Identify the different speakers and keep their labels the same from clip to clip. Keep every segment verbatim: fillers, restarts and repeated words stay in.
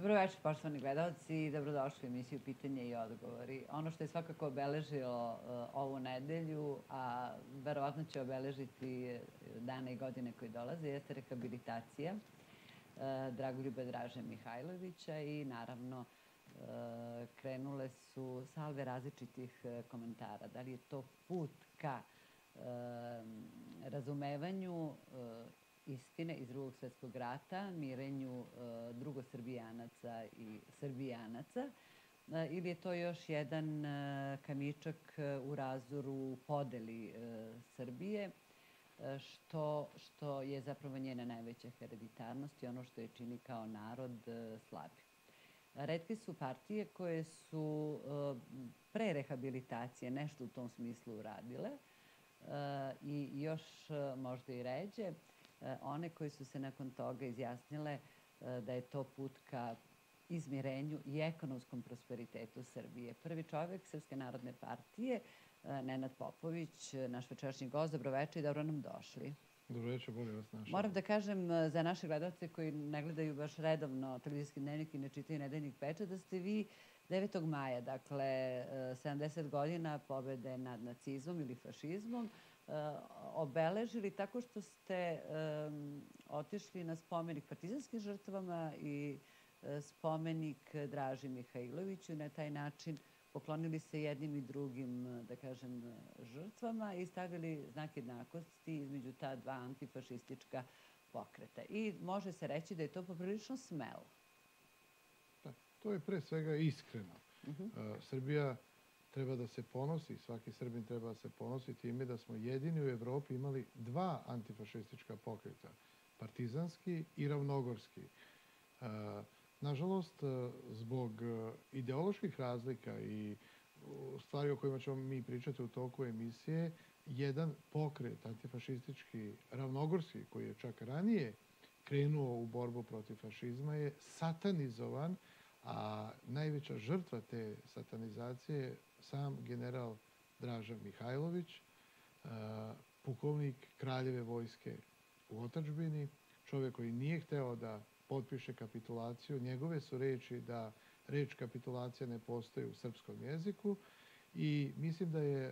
Speaker 1: Dobro večer, poštovani gledalci, i dobrodošli u emisiju Pitanje i odgovori. Ono što je svakako obeležilo ovu nedelju, a verovatno će obeležiti dane i godine koji dolaze, jeste rehabilitacija Dragoljuba Draže Mihajlovića i naravno krenule su salve različitih komentara. Da li je to put ka razumevanju istine iz Drugog svjetskog rata, mirenju drugosrbijanaca i srbijanaca, ili je to još jedan kamičak u razoru podeli Srbije, što, što je zapravo njena najveća hereditarnost i ono što je čini kao narod slabi. Retke su partije koje su pre rehabilitacije nešto u tom smislu uradile i još možda i ređe one koji su se nakon toga izjasnile da je to put ka izmirenju i ekonomskom prosperitetu Srbije. Prvi čovjek Srpske narodne partije, Nenad Popović, naš večerašnji gost. Dobroveče i dobro nam došli.
Speaker 2: Dobroveče, bolje vas našao.
Speaker 1: Moram da kažem za naše gledalce koji ne gledaju baš redovno televizijski dnevnik i ne čitaju nedeljnik Pečat, da ste vi devetog maja, dakle sedamdeset godina pobede nad nacizmom ili fašizmom, obeležili tako što ste otišli na spomenik partizanskim žrtvama i spomenik Draži Mihajloviću. Na taj način poklonili se jednim i drugim, da kažem, žrtvama i stavili znak jednakosti između ta dva antifašistička pokreta. I može se reći da je to poprilično smelo.
Speaker 2: To je pre svega iskreno. Srbija treba da se ponosi, svaki Srbin treba da se ponosi time da smo jedini u Evropi imali dva antifašistička pokreta, partizanski i ravnogorski. Nažalost, zbog ideoloških razlika i stvari o kojima ćemo mi pričati u toku emisije, jedan pokret antifašistički ravnogorski, koji je čak ranije krenuo u borbu protiv fašizma, je satanizovan, a najveća žrtva te satanizacije je sam general Draža Mihajlović, pukovnik Kraljeve vojske u otadžbini, čovjek koji nije hteo da potpiše kapitulaciju. Njegove su reči da reč kapitulacija ne postoji u srpskom jeziku i mislim da je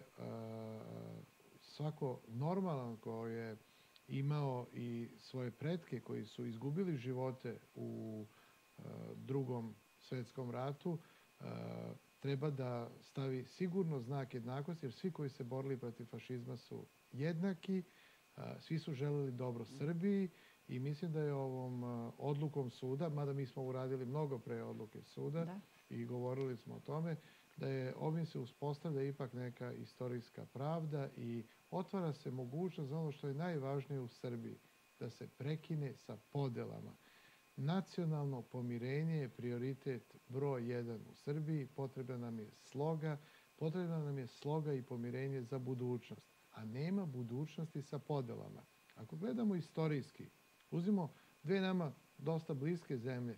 Speaker 2: svako normalan ko je imao i svoje pretke koji su izgubili živote u Drugom svjetskom ratu, treba da stavi sigurno znak jednakosti, jer svi koji se borili protiv fašizma su jednaki, svi su želeli dobro Srbiji i mislim da je ovom odlukom suda, mada mi smo uradili mnogo pre odluke suda i govorili smo o tome, da je ovim se uspostavlja ipak neka istorijska pravda i otvara se mogućnost za ono što je najvažnije u Srbiji, da se prekine sa podelama. Nacionalno pomirenje je prioritet broj jedan u Srbiji. Potrebna nam je sloga, potrebna nam je sloga i pomirenje za budućnost, a nema budućnosti sa podelama. Ako gledamo istorijski, uzmimo dve nama dosta bliske zemlje.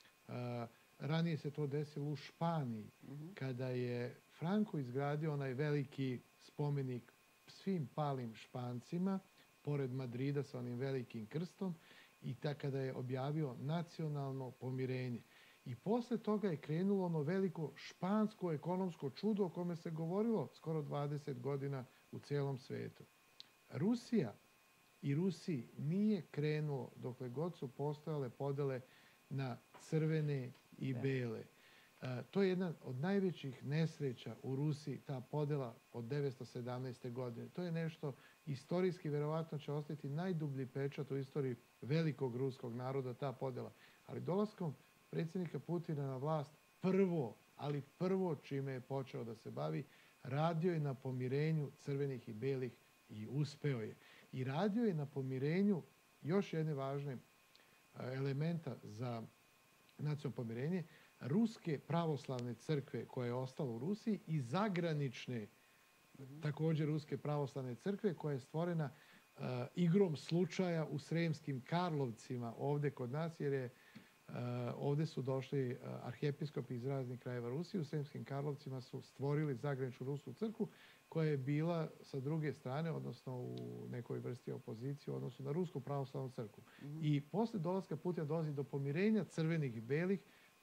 Speaker 2: Ranije se to desilo u Španiji, kada je Franco izgradio onaj veliki spomenik svim palim Špancima, pored Madrida sa onim velikim krstom, i kada je objavio nacionalno pomirenje. I posle toga je krenulo ono veliko špansko ekonomsko čudo o kome se govorilo skoro dvadeset godina u cijelom svetu. Rusija i Rusiji nije krenulo dokle god su postojale podele na crvene i bele. To je jedna od najvećih nesreća u Rusiji, ta podela od devetsto sedamnaeste. godine. To je nešto istorijski, verovatno će ostati najdublji pečat u istoriji velikog ruskog naroda, ta podela. Ali dolaskom predsjednika Putina na vlast, prvo, ali prvo čime je počeo da se bavi, radio je na pomirenju crvenih i belih i uspeo je. I radio je na pomirenju još jedne važne elementa za nacionalno pomirenje, Ruske pravoslavne crkve koja je ostala u Rusiji i zagranične, također Ruske pravoslavne crkve koja je stvorena igrom slučaja u Sremskim Karlovcima ovdje kod nas, jer je ovdje su došli arhijepiskopi iz raznih krajeva Rusije. U Sremskim Karlovcima su stvorili zagraničnu rusku crkvu koja je bila sa druge strane, odnosno u nekoj vrsti opozicije u odnosu na Rusku pravoslavnu crkvu. I posle dolaska Putina dolazi do pomirenja crvenih i belih,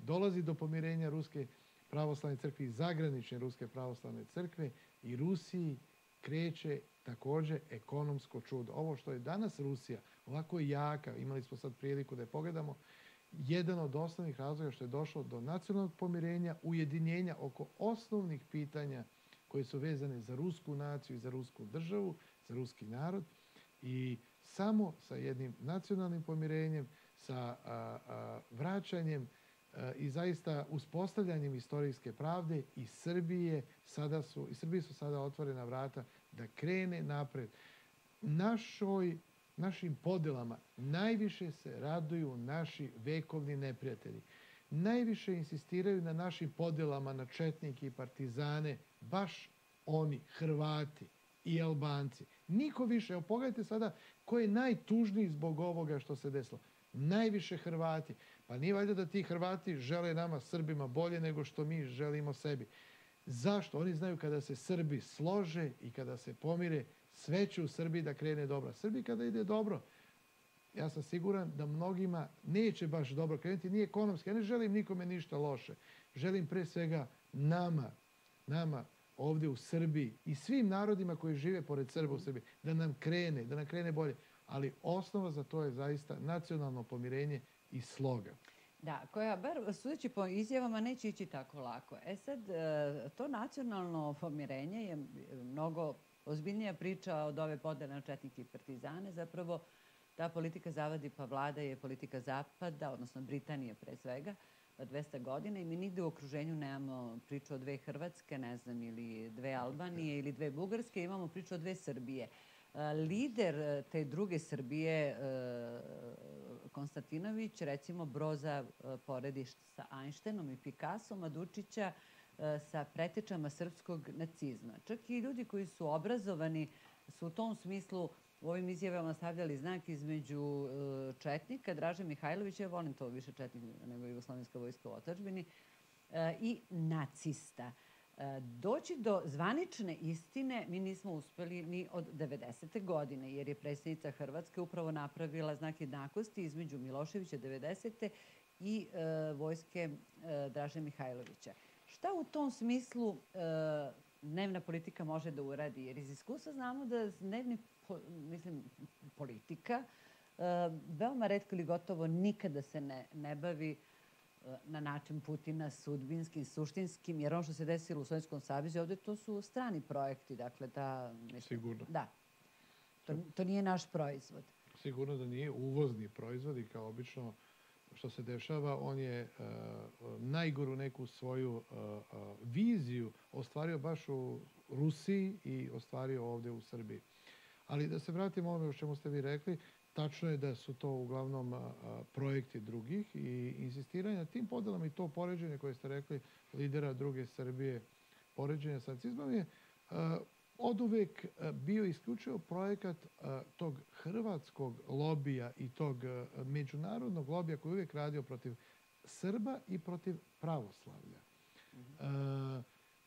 Speaker 2: dolazi do pomirenja Ruske pravoslavne crkve i zagranične Ruske pravoslavne crkve i Rusiji kreće također ekonomsko čudo. Ovo što je danas Rusija ovako jaka, imali smo sad priliku da je pogledamo, jedan od osnovnih razloga što je došlo do nacionalnog pomirenja, ujedinjenja oko osnovnih pitanja koje su vezane za rusku naciju i za rusku državu, za ruski narod. I samo sa jednim nacionalnim pomirenjem, sa a, a, vraćanjem a, i zaista uspostavljanjem istorijske pravde i Srbije sada su, i Srbiji su sada otvorena vrata da krene napred. Našoj, našim podelama najviše se raduju naši vekovni neprijatelji. Najviše insistiraju na našim podelama na četnike i partizane, baš oni, Hrvati i Albanci. Niko više. Evo pogledajte sada ko je najtužniji zbog ovoga što se desilo. Najviše Hrvati. Pa nije valjda da ti Hrvati žele nama Srbima bolje nego što mi želimo sebi. Zašto? Oni znaju kada se Srbi slože i kada se pomire, sve će u Srbiji da krene dobro. Srbiji kada ide dobro, ja sam siguran da mnogima neće baš dobro krenuti, nije ekonomski. Ja ne želim nikome ništa loše. Želim pre svega nama, nama ovdje u Srbiji i svim narodima koji žive pored Srba u Srbiji, da nam krene, da nam krene bolje. Ali osnova za to je zaista nacionalno pomirenje i sloga.
Speaker 1: Da, koja, bar sudeći po izjavama, neće ići tako lako. E sad, to nacionalno pomirenje je mnogo ozbiljnija priča od ove podele na četnike i partizane. Zapravo, ta politika zavadi pa vlada je politika Zapada, odnosno Britanije pre svega, dvesta godina i mi nigde u okruženju nemamo priču o dve Hrvatske, ne znam, ili dve Albanije ili dve Bugarske, imamo priču o dve Srbije. Lider te druge Srbije, Konstantinović, recimo Broza poredi sa Einsteinom i Picassom, a Dučića sa pretečama srpskog nacizma. Čak i ljudi koji su obrazovani su u tom smislu u ovim izjavama stavljali znak između četnika, Draže Mihajlovića, ja volim to više četnik nego Jugoslovenska vojska u otadžbini, i nacista. Doći do zvanične istine mi nismo uspeli ni od devedesete godine, jer je predsjednica Hrvatske upravo napravila znak jednakosti između Miloševića devedesete i e, vojske e, Draže Mihajlovića. Šta u tom smislu e, dnevna politika može da uradi? Jer iz iskustva znamo da dnevni, po, mislim, politika e, veoma retko ili gotovo nikada se ne, ne bavi na način Putina sudbinskim, suštinskim, jer ono što se desilo u Sovjetskom savezu, ovdje to su strani projekti, dakle, ta... Mislim,
Speaker 2: sigurno.
Speaker 1: Da. To, to nije naš proizvod.
Speaker 2: Sigurno da nije uvozni proizvod i kao obično što se dešava, on je uh, najgoru neku svoju uh, uh, viziju ostvario baš u Rusiji i ostvario ovdje u Srbiji. Ali da se vratimo ono o čemu ste vi rekli, tačno je da su to uglavnom a, projekti drugih i insistiranje na tim podelama i to poređenje koje ste rekli lidera druge Srbije, poređenje sa nacizmom je a, od uvek bio isključivo projekat a, tog hrvatskog lobija i tog a, međunarodnog lobija koji je uvijek radio protiv Srba i protiv pravoslavlja. A,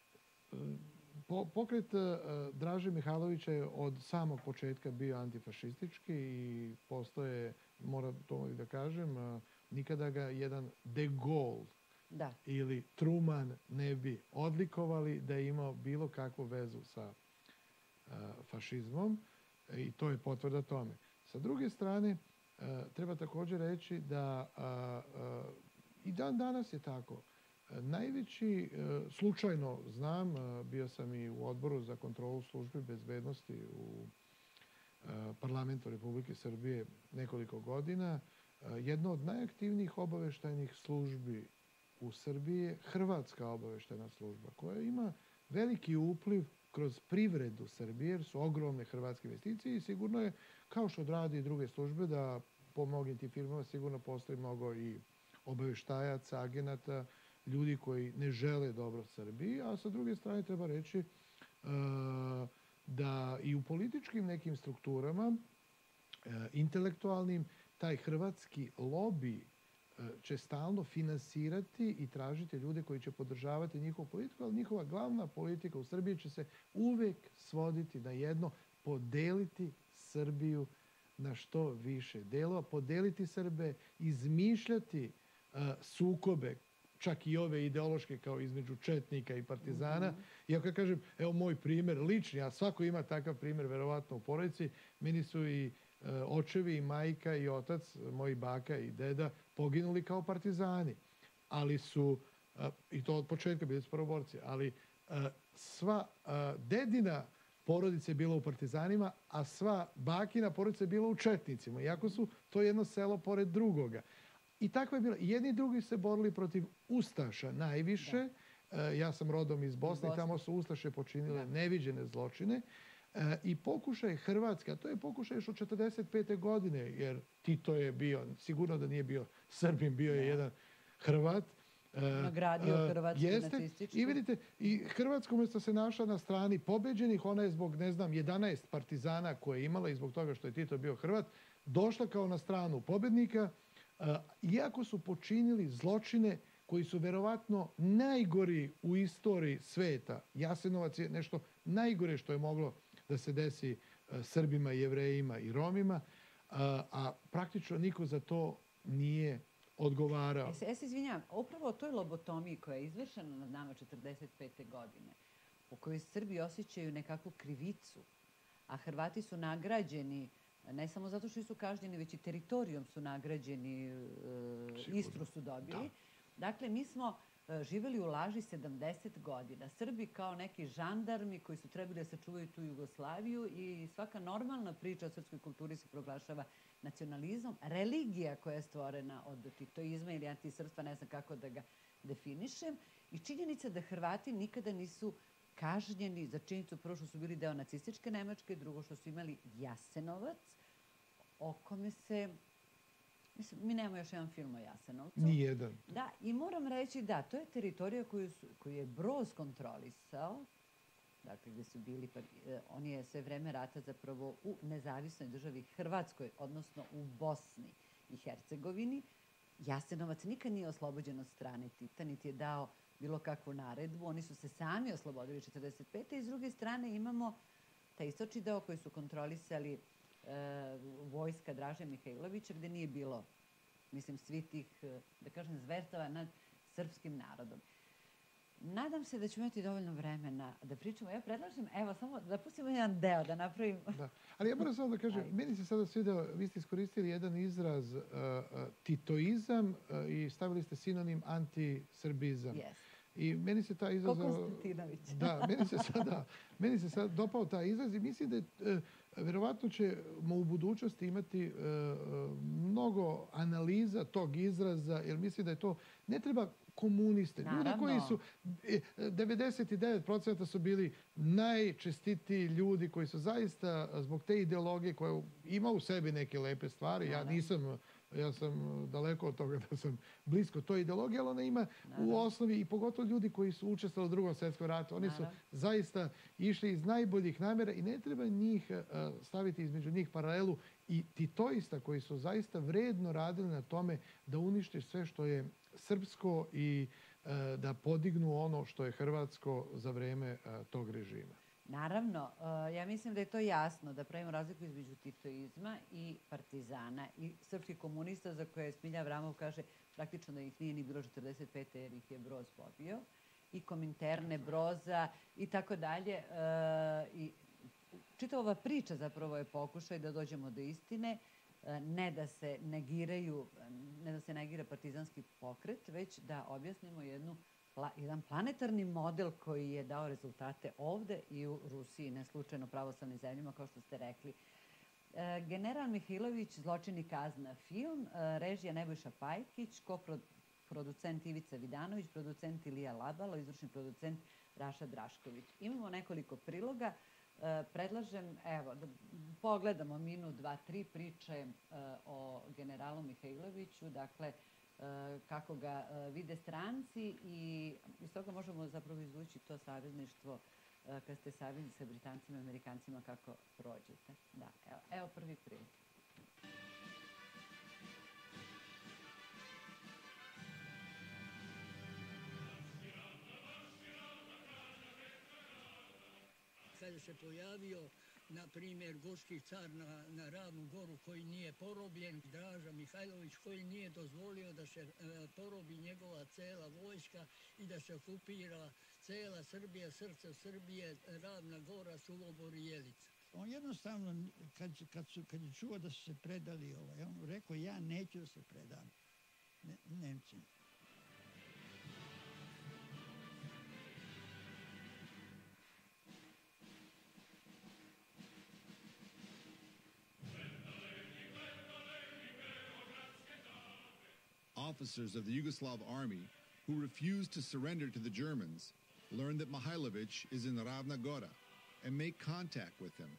Speaker 2: Po, pokret uh, Draže Mihajlovića je od samog početka bio antifašistički i postoje, moram to da kažem, uh, nikada ga jedan De Gaulle da. ili Truman ne bi odlikovali da je imao bilo kakvu vezu sa uh, fašizmom i to je potvrda tome. Sa druge strane, uh, treba također reći da uh, uh, i dan danas je tako. Najveći, slučajno znam, bio sam i u odboru za kontrolu službi bezbednosti u parlamentu Republike Srbije nekoliko godina. Jedna od najaktivnijih obaveštajnih službi u Srbiji je Hrvatska obaveštajna služba, koja ima veliki upliv kroz privredu Srbije, jer su ogromne hrvatske investicije i sigurno je, kao što radi i druge službe, da po mnogim tim firmama sigurno postoji mnogo i obaveštajaca, agenata, ljudi koji ne žele dobro Srbiji, a sa druge strane treba reći uh, da i u političkim nekim strukturama, uh, intelektualnim, taj hrvatski lobby uh, će stalno finansirati i tražiti ljude koji će podržavati njihovu politiku, ali njihova glavna politika u Srbiji će se uvek svoditi na jedno, podeliti Srbiju na što više delova, podeliti Srbe, izmišljati uh, sukobe čak i ove ideološke kao između četnika i partizana. Iako ja kažem, evo moj primjer, lični, a svako ima takav primjer verovatno u porodici, meni su i očevi i majka i otac, moji baka i deda, poginuli kao partizani. Ali su, i to od početka bili su prvoborci, ali sva dedina porodica je bila u partizanima, a sva bakina porodica je bila u četnicima. Iako su to jedno selo pored drugoga. I tako je bilo. Jedni i drugi se borili protiv Ustaša najviše. Ja sam rodom iz Bosne i tamo su Ustaše počinile neviđene zločine. I pokušaj Hrvatske, a to je pokušaj još od četrdeset pete godine, jer Tito je bio, sigurno da nije bio Srbin, bio je jedan Hrvat.
Speaker 1: Nagradio Hrvatsku nacističku.
Speaker 2: I vidite, i Hrvatska umjesto se našla na strani pobeđenih, ona je zbog, ne znam, jedanaest partizana koje je imala i zbog toga što je Tito bio Hrvat, došla kao na stranu pobednika, iako su počinili zločine koji su verovatno najgori u istoriji sveta. Jasenovac je nešto najgore što je moglo da se desi Srbima, Jevrejima i Romima, a praktično niko za to nije odgovarao.
Speaker 1: Ja se izvinjam, upravo o toj lobotomiji koja je izvršena nad nama četrdeset pete godine, u kojoj Srbi osjećaju nekakvu krivicu, a Hrvati su nagrađeni, ne samo zato što su kažnjeni, već i teritorijom su nagrađeni, Istru su dobili. Dakle, mi smo živjeli u laži sedamdeset godina. Srbi kao neki žandarmi koji su trebali da sačuvaju tu Jugoslaviju i svaka normalna priča o srpskoj kulturi se proglašava nacionalizmom. Religija koja je stvorena od titoizma ili antisrpstva, ne znam kako da ga definišem. I činjenica da Hrvati nikada nisu kažnjeni za činjenicu prvo što su bili deo nacističke Nemačke, drugo što su imali Jasenovac, o kome se... Mislim, mi nemamo još jedan film o Jasenovcu.
Speaker 2: Nijedan.
Speaker 1: Da, i moram reći da, to je teritorija koju, su, koju je Broz kontrolisao, dakle gdje su bili, on je sve vreme rata zapravo u nezavisnoj državi Hrvatskoj, odnosno u Bosni i Hercegovini. Jasenovac nikad nije oslobođen od strane Tita, niti je dao bilo kakvu naredbu. Oni su se sami oslobodili četrdeset pete i s druge strane imamo taj istočni deo koji su kontrolisali vojska Draže Mihajlovića, gdje nije bilo, mislim, svi tih, da kažem, zverstava nad srpskim narodom. Nadam se da ćemo imati dovoljno vremena da pričamo. Ja predlažem, evo, samo da pustimo jedan deo, da napravim...
Speaker 2: Da. Ali ja moram samo da kažem, meni se sada svideo, vi ste iskoristili jedan izraz titoizam i stavili ste sinonim antisrbizam.
Speaker 1: Yes.
Speaker 2: I meni se taj izraz...
Speaker 1: Ko Konstantinović.
Speaker 2: Da, meni se sada, meni se sad dopao taj izraz i mislim da je, verovatno ćemo u budućnosti imati mnogo analiza tog izraza, jer mislim da je to, ne treba komuniste. Ljudi koji su, devedeset devet posto su bili najčestitiji ljudi koji su zaista zbog te ideologije koja ima u sebi neke lepe stvari. Ja nisam... Ja sam daleko od toga da sam blisko toj ideologiji, ali ona ima u osnovi i pogotovo ljudi koji su učestvovali u drugom svjetskom ratu. Oni su zaista išli iz najboljih namjera i ne treba njih staviti između njih paralelu i titoista koji su zaista vredno radili na tome da unište sve što je srpsko i da podignu ono što je hrvatsko za vreme tog režima.
Speaker 1: Naravno, ja mislim da je to jasno, da pravimo razliku između titoizma i partizana i srpskih komunista za koje Smilja Avramov kaže praktično da ih nije ni bilo četrdeset pete jer ih je Broz pobio, i Kominterne, Broza i tako dalje. Čitava ova priča zapravo je pokušaj da dođemo do istine, ne da se negiraju, ne da se negira partizanski pokret, već da objasnimo jednu jedan planetarni model koji je dao rezultate ovde i u Rusiji, ne slučajno pravoslavnim zemljama, kao što ste rekli. General Mihajlović, Zločin i kazna film, režija Nebojša Pajkić, koproducent Ivica Vidanović, producent Ilija Labalo, izvršni producent Raša Drašković. Imamo nekoliko priloga. Predlažem, evo, da pogledamo minut, dva, tri priče o generalu Mihajloviću, dakle, kako ga vide stranci i iz toga možemo zapravo izvući to savezništvo kad ste savezni sa Britancima i Amerikancima kako prođete. Da, evo, evo prvi prilog.
Speaker 3: Kad je se pojavio na primjer, Gorski car na, na Ravnu goru koji nije porobljen, Draža Mihajlović koji nije dozvolio da se e, porobi njegova cela vojska i da se okupira cela Srbija, srce Srbije, Ravna gora, Sulobor i Jelica.
Speaker 4: On jednostavno, kad, kad, su, kad je čuo da su se predali, ovaj, on rekao, ja neću da se predam ne, Nemcima.
Speaker 5: Officers of the Yugoslav army who refused to surrender to the Germans learn that Mihailović is in Ravna Gora and make contact with him.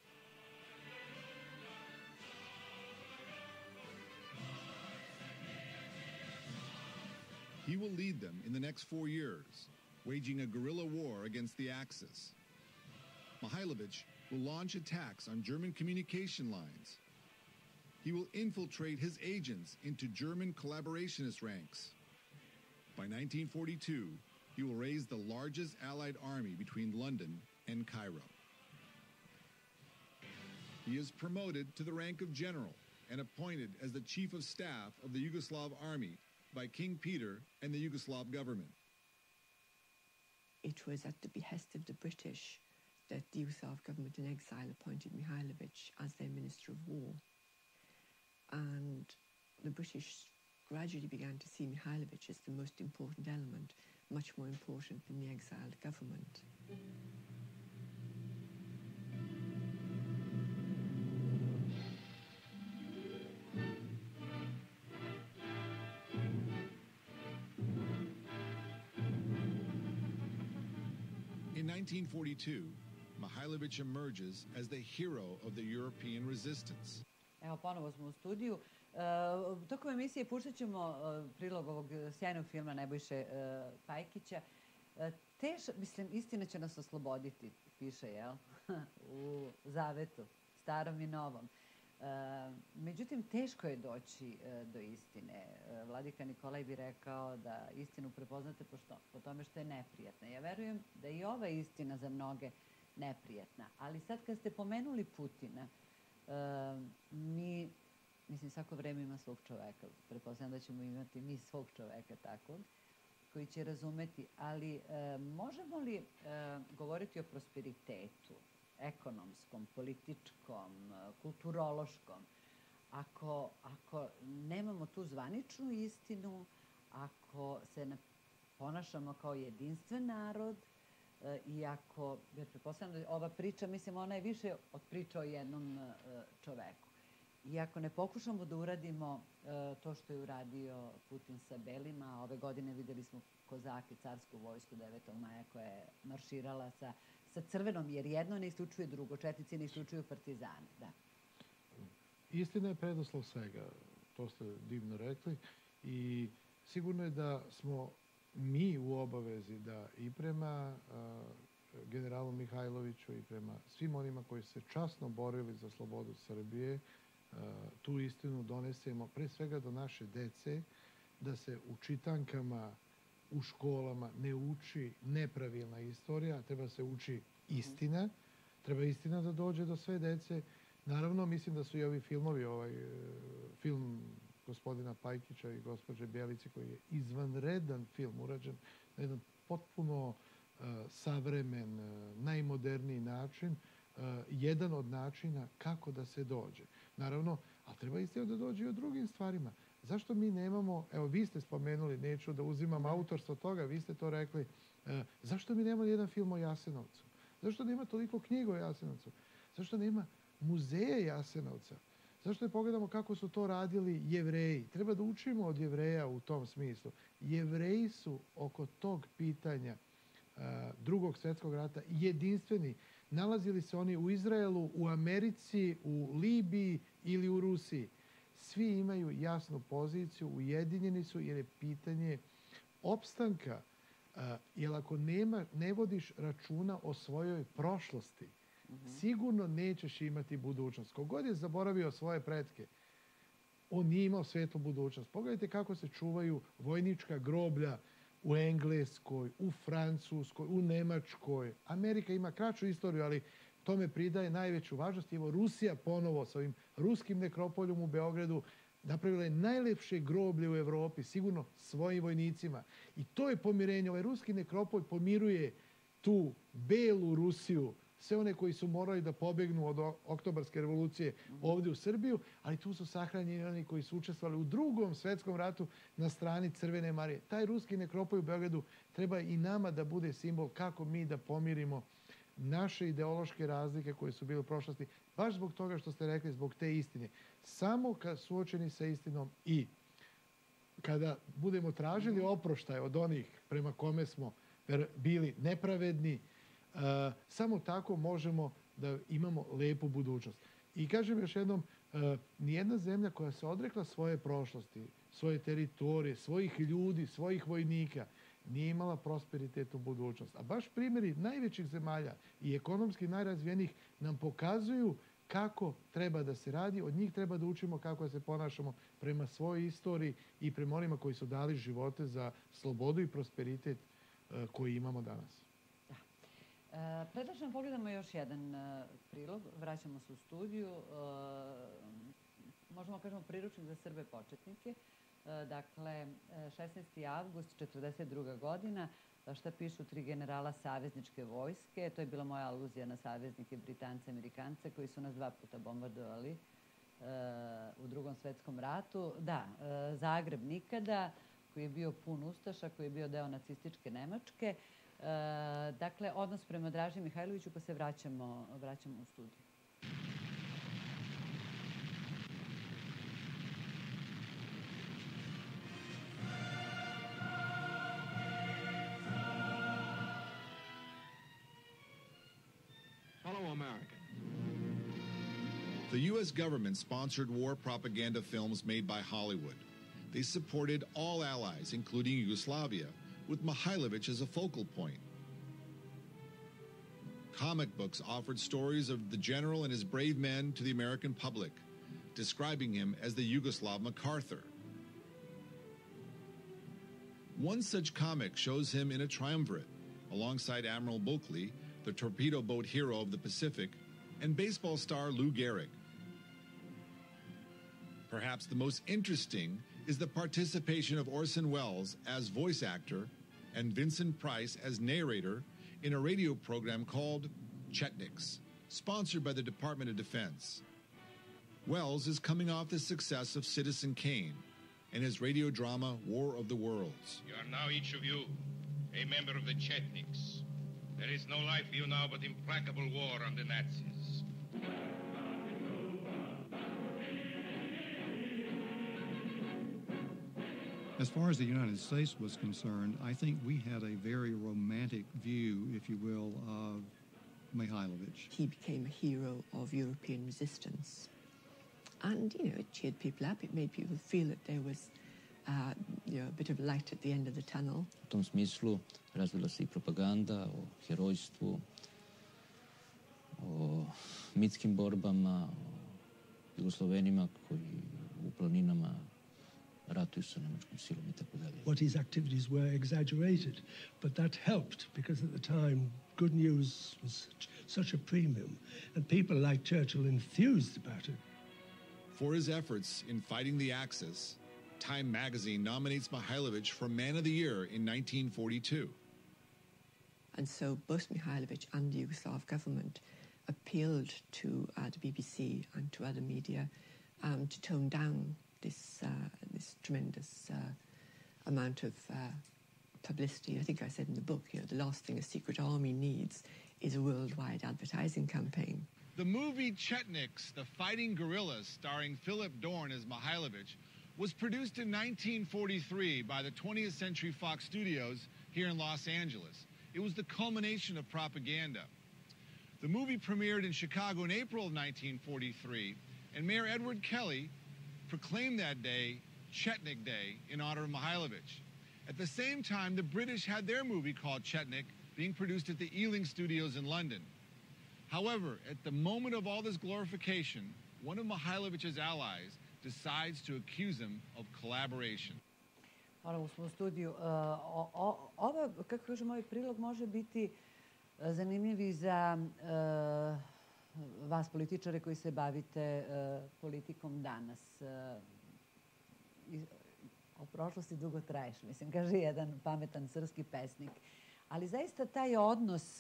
Speaker 5: He will lead them in the next four years, waging a guerrilla war against the Axis. Mihailović will launch attacks on German communication lines. He will infiltrate his agents into German collaborationist ranks. By nineteen forty-two, he will raise the largest Allied army between London and Cairo. He is promoted to the rank of general and appointed as the chief of staff of the Yugoslav army by King Peter and the Yugoslav government.
Speaker 6: It was at the behest of the British that the Yugoslav government in exile appointed Mihailović as their Minister of War. And the British gradually began to see Mihailović as the most important element, much more important than the exiled government.
Speaker 5: In nineteen forty-two, Mihailović emerges as the hero of the European resistance.
Speaker 1: Evo, ponovo smo u studiju. Uh, tokom emisije puštat ćemo uh, prilog ovog sjajnog filma Nebojše uh, Pajkića. Uh, tež, mislim, istina će nas osloboditi, piše, jel? U Zavetu, starom i novom. Uh, međutim, teško je doći uh, do istine. Uh, Vladika Nikolaj bi rekao da istinu prepoznate po, što, po tome što je neprijatna. Ja verujem da je i ova istina za mnoge neprijatna. Ali sad kad ste pomenuli Putina, Uh, mi, mislim, svako vreme ima svog čoveka. Pretpostavljam da ćemo imati mi svog čoveka takvog, koji će razumeti, ali uh, možemo li uh, govoriti o prosperitetu, ekonomskom, političkom, uh, kulturološkom, ako, ako nemamo tu zvaničnu istinu, ako se ne ponašamo kao jedinstven narod, iako, jer pretpostavljam da ova priča, mislim, ona je više od priča o jednom čoveku. Iako ne pokušamo da uradimo to što je uradio Putin sa Belima, ove godine videli smo kozake, carsku vojsku devetog maja koja je marširala sa, sa crvenom, jer jedno ne isključuje drugo, četnici ne isključuju partizane. Da.
Speaker 2: Istina je preduslov svega, to ste divno rekli, i sigurno je da smo mi u obavezi da i prema uh, generalu Mihajloviću i prema svim onima koji se časno borili za slobodu Srbije, uh, tu istinu donesemo pre svega do naše dece, da se u čitankama, u školama ne uči nepravilna istorija, treba se uči istina, treba istina da dođe do sve dece. Naravno, mislim da su i ovi filmovi, ovaj film gospodina Pajkića i gospođe Bjelici, koji je izvanredan film urađen na jedan potpuno uh, savremen, uh, najmoderniji način, uh, jedan od načina kako da se dođe. Naravno, ali treba istina da dođe i o drugim stvarima. Zašto mi nemamo, evo vi ste spomenuli, neću da uzimam autorstvo toga, vi ste to rekli, uh, zašto mi nemamo jedan film o Jasenovcu? Zašto nema toliko knjiga o Jasenovcu? Zašto nema muzeja Jasenovca? Zašto ne pogledamo kako su to radili Jevreji? Treba da učimo od Jevreja u tom smislu. Jevreji su oko tog pitanja uh, drugog svjetskog rata jedinstveni. Nalazili se oni u Izraelu, u Americi, u Libiji ili u Rusiji. Svi imaju jasnu poziciju, ujedinjeni su jer je pitanje opstanka. Uh, jer ako nema, ne vodiš računa o svojoj prošlosti, Mm-hmm. sigurno nećeš imati budućnost. Kogod je zaboravio svoje pretke, on nije imao svetlu budućnost. Pogledajte kako se čuvaju vojnička groblja u Engleskoj, u Francuskoj, u Nemačkoj. Amerika ima kraću istoriju, ali tome pridaje najveću važnost. Evo Rusija ponovo sa ovim ruskim nekropoljom u Beogradu napravila je najlepše groblje u Evropi, sigurno svojim vojnicima. I to je pomirenje. Ovaj ruski nekropolj pomiruje tu belu Rusiju, sve one koji su morali da pobegnu od Oktobarske revolucije ovdje u Srbiju, ali tu su sahranjeni oni koji su učestvovali u drugom svjetskom ratu na strani Crvene Marije. Taj ruski nekropolj u Beogradu treba i nama da bude simbol kako mi da pomirimo naše ideološke razlike koje su bile u prošlosti, baš zbog toga što ste rekli, zbog te istine. Samo kad suočeni sa istinom i kada budemo tražili oproštaj od onih prema kome smo bili nepravedni, Uh, samo tako možemo da imamo lepu budućnost. I kažem još jednom, uh, nijedna zemlja koja se odrekla svoje prošlosti, svoje teritorije, svojih ljudi, svojih vojnika, nije imala prosperitetnu budućnost. A baš primjeri najvećih zemalja i ekonomski najrazvijenijih nam pokazuju kako treba da se radi, od njih treba da učimo kako da se ponašamo prema svojoj istoriji i prema onima koji su dali živote za slobodu i prosperitet uh, koji imamo danas.
Speaker 1: E, predlažem pogledamo još jedan e, prilog, vraćamo se u studiju, e, možemo kažemo priručnik za Srbe početnike, e, dakle šesnaesti avgust četrdeset druga godina, šta pišu tri generala savezničke vojske, to je bila moja aluzija na saveznike Britance i Amerikance koji su nas dva puta bombardovali e, u drugom svjetskom ratu. Da, e, Zagreb nikada, koji je bio pun ustaša, koji je bio deo nacističke Nemačke. E, dakle, odnos prema Draži Mihajloviću, pa se vraćamo, vraćamo u studiju.
Speaker 5: Hello, America. The U S government sponsored war propaganda films made by Hollywood. They supported all allies, including Yugoslavia, with Mihailovich as a focal point. Comic books offered stories of the general and his brave men to the American public, describing him as the Yugoslav MacArthur. One such comic shows him in a triumvirate, alongside Admiral Bulkley, the torpedo boat hero of the Pacific, and baseball star Lou Gehrig. Perhaps the most interesting is the participation of Orson Welles as voice actor and Vincent Price as narrator in a radio program called Chetniks, sponsored by the Department of Defense. Welles is coming off the success of Citizen Kane and his radio drama War of the Worlds.
Speaker 7: You are now, each of you, a member of the Chetniks. There is no life for you now but implacable war on the Nazis.
Speaker 8: As far as the United States was concerned, I think we had a very romantic view, if you will, of Mihailovich.
Speaker 6: He became a hero of European resistance. And, you know, it cheered people up. It made people feel that there was uh, you know, a bit of light at the end of the tunnel.
Speaker 9: U tom smislu razvila se i propaganda o herojstvu, o mitskim borbama, o Jugoslovenima koji u planinama ratuju sa nemačkom silom i tako dalje.
Speaker 10: What his activities were exaggerated, but that helped because at the time good news was such, such a premium and people like Churchill enthused about it.
Speaker 5: For his efforts in fighting the Axis, Time magazine nominates Mihailovich for Man of the Year in nineteen forty-two.
Speaker 6: And so both Mihailovich and the Yugoslav government appealed to uh, the B B C and to other media um, to tone down this uh, this tremendous uh, amount of uh, publicity. I think I said in the book, you know, the last thing a secret army needs is a worldwide advertising campaign.
Speaker 5: The movie Chetniks, The Fighting Guerrillas, starring Philip Dorn as Mihailovich, was produced in nineteen forty-three by the twentieth Century Fox Studios here in Los Angeles. It was the culmination of propaganda. The movie premiered in Chicago in April of nineteen forty-three, and Mayor Edward Kelly proclaimed that day Chetnik Day in honor of Mihailovich. At the same time, the British had their movie called Chetnik being produced at the Ealing Studios in London. However, at the moment of all this glorification, one of Mihailovich's allies decides to accuse him of collaboration.
Speaker 1: Ponovo smo u studiju. Uh, o, o, ovo, kako kažem, ovaj prilog može biti zanimljiv i za uh, vas političare koji se bavite politikom danas. O prošlosti dugo traješ, mislim, kaže jedan pametan srpski pesnik. Ali zaista taj odnos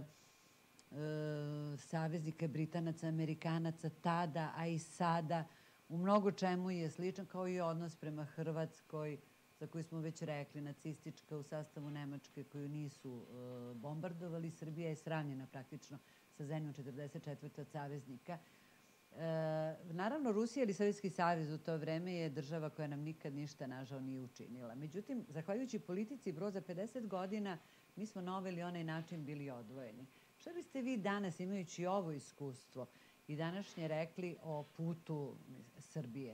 Speaker 1: saveznika, Britanaca, Amerikanaca tada, a i sada, u mnogo čemu je sličan, kao i odnos prema Hrvatskoj, za koju smo već rekli, nacistička u sastavu Nemačke, koju nisu bombardovali. Srbija je sravnjena praktično sa zemljom četrdeset četvrte od saveznika. Naravno, Rusija ili Sovjetski savez u to vreme je država koja nam nikad ništa, nažal, nije učinila. Međutim, zahvaljujući politici Broza pedeset godina, mi smo na ovaj ili onaj način bili odvojeni. Šta biste vi danas, imajući ovo iskustvo i današnje, rekli o putu Srbije?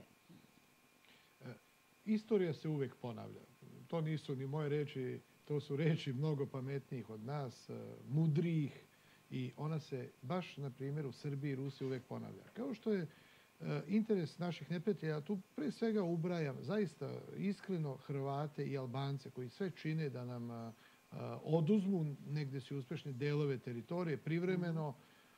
Speaker 2: Istorija se uvek ponavlja. To nisu ni moje reči, to su reči mnogo pametnijih od nas, mudrijih, i ona se baš na primjeru Srbije i Rusije uvek ponavlja. Kao što je interes naših neprijatelja, tu pre svega ubrajam zaista iskreno Hrvate i Albance koji sve čine da nam oduzmu negde su uspešne delove teritorije privremeno.